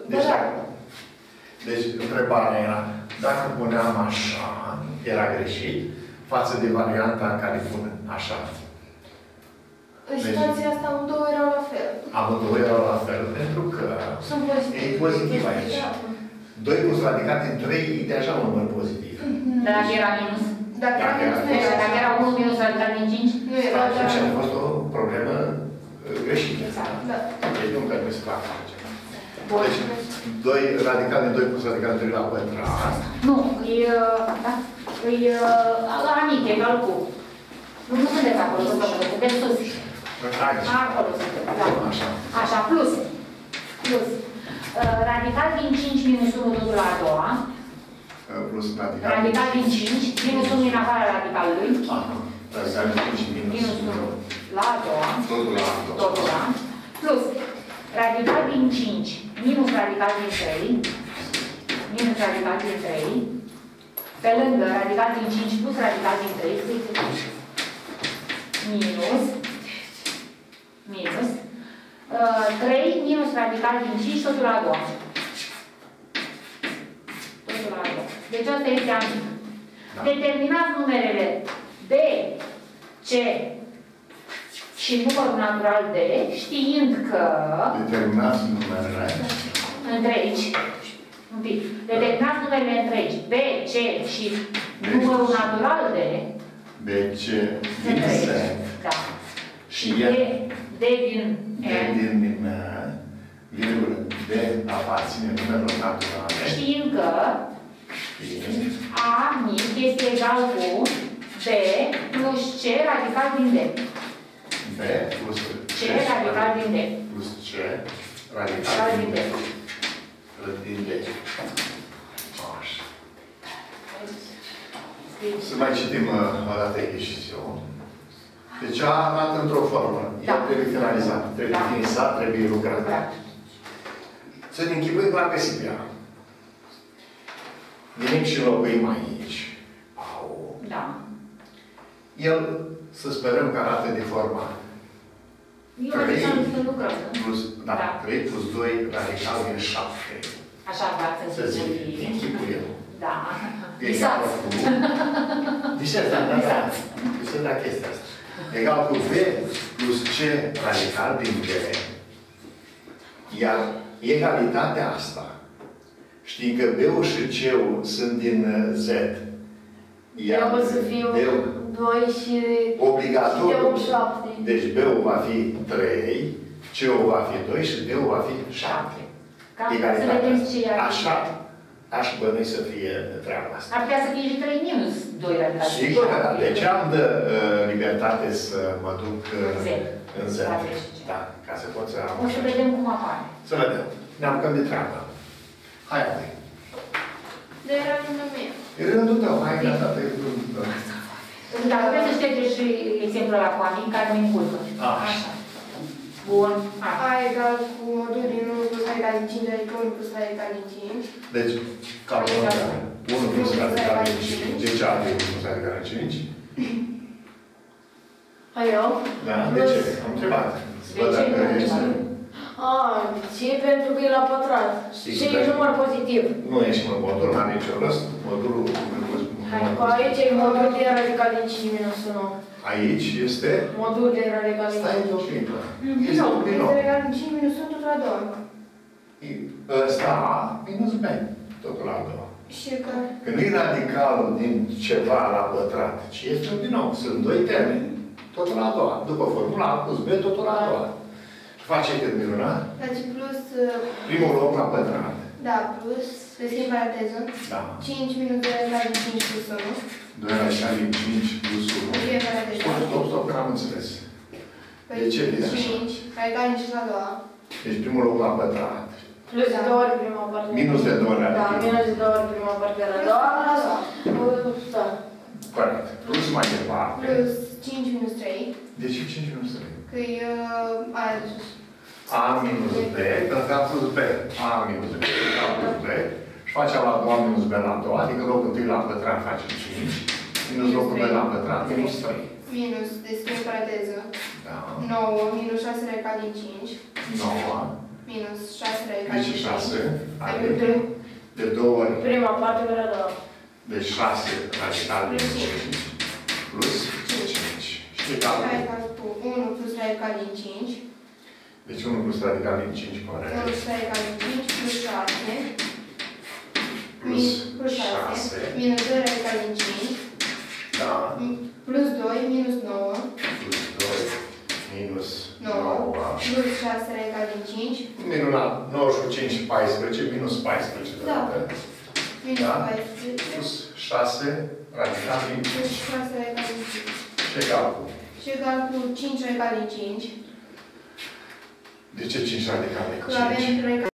Deci întrebarea era, dacă puneam așa, era greșit, față de varianta în care pun așa. În situația asta, amândouă erau la fel. Amândouă erau la fel, pentru că Sunt pozitiv. e pozitiv aici. 2 plus radical din 3 e deja un număr pozitiv. Dar dacă era minus? Dacă era minus, nu era. Dacă era 1 minus radical din 5? Nu era, dar... Deci a fost o problemă greșită. Exact. Da. Deci nu trebuie să fac așa. Bun. Deci, radical din 2 plus radical din 3 la pătrat. Nu, e amic, egal cu. Nu sunteți acolo, sunteți sus. Acolo sunteți, da. Așa, plus. Radical din 5 minus 1 totul la a doua. Plus radical. Radical din 5 minus 1 din afara radicalului. Radical din 5 minus 1 la a doua. Totul la. Plus radical din 5 minus radical din 3. Minus radical din 3. Pe lângă radical din 5 plus radical din 3. Minus 3 minus radical din 5 totul la a doua. Deci asta este amic. Determinați numerele D, C și numărul natural D, știind că... Determinați numerele întregi. Un pic. Determinați numerele întregi B, C și numărul natural D. B, C din S. Da. Și D din N. virgulă, D aparține numerelor naturale. Știind că A mic este egal cu B plus C radical din D. B plus C radical din D. Plus C radical din D. Din D. Așa. Să mai citim o dată exercițiul. Deci a arătat într-o formă. El trebuie finalizat. Trebuie finisat, trebuie lucrat. Să ne închipuim că l-am găsit pe ea. Venim și locuim aici. Da. El, să sperăm că arată de forma 3 plus, da, 3 plus 2 radical din 7. Așa v-ați înțeles. Închipul eu. Da. Visați. Visați, da. Visați la chestia asta. Egal cu B plus C radical din B. Iar egalitatea asta, știi că B-ul și C-ul sunt din Z. Trebuie să fiu 2 și obligatoriu. C-ul 7. Deci B-ul va fi 3, C-ul va fi 2 și D-ul va fi 7. Cam să vedem ce e. Așa, aș bănui să fie treaba asta. Ar putea să fie și 3 minus 2 radical. Sigur că da. Deci am de libertate să mă duc în Z. Da, ca să pot să am... O să vedem cum apare. Să vedem. Ne apucăm de treabă. Hai, apoi. De era rândul meu. E rândul tău. Hai, gata, pe rândul tău. Dacă vreți să ștergeți și exemplul ăla cu amic, care nu-i culpă. Așa. Bun. A egal cu modul din 1 plus A egal din 5, adică 1 plus A egal din 5. Deci, calculăm. 1 plus radical din 5. Deci A de 1 plus radical din 5. Hai eu? Da, de ce? Am întrebat. De ce nu am întrebat? Ce? Pentru că e la pătrat. Și e număr pozitiv. Nu ești în modul, n-am nicio rost. Modulul... Aici e modul de radical din 5 minus 1. Aici este... Modul de radical din 5. Stai de o clipă. Este un Este binom. egal din 5 minus 1 totul la 2. Ăsta A minus B. Totul la 2. Și că... Că nu e radicalul din ceva la pătrat, ci este un binom. Sunt doi termeni. Totul la a doua. După formula A plus B, totul la a doua. Și face cât minunat? Deci plus... Primul loc la pătrat. Da, plus... Deschid paranteză. Da. 5 minus 2 egal din 5 plus 1. 2 radical din 5 plus 1. Deschid paranteză. Stop, că n-am înțeles. De ce vine așa? 5, radical din 5 la 2. Deci primul loc la pătrat. Plus de 2 ori prima parte. Minus de 2 ori. Da, minus de 2 ori prima parte de la 2. Da. Corect. Plus mai departe. Plus 5 minus 3. De ce 5 minus 3? Că e aia de sus. A minus B, pentru că am pus B. A minus B, am pus B. Și facem la 2 minus B la 2, adică locul 1 la pătrat facem 5. Minus locul 2 la pătrat, minus 3. Minus, deschid paranteză. Da. 9, minus 6 radical din 5. 9. Minus 6 radical Deci din 5. 6. Adică De 2 ori. Prima parte de la 2. Deci 6 radical din 5. Plus 5. Și egal. radical cu 1 plus radical din 5. Deci 1 plus radical din 5, corect. 1 plus radical din 5 plus 6. Plus 6. 6. Minus 2 radical din 5. Da. Plus 2 minus 9. Plus 2 minus 9. 9. Plus 6 radical din 5. Minunat. 9 cu 5, 14. Minus 14. Da. deodată. Minus Da. 14. Plus 6 radical din 5. Plus 6 radical din 5. Și egal cu. Și egal cu 5 radical din 5. De ce 5 radical din Că avem 5? radical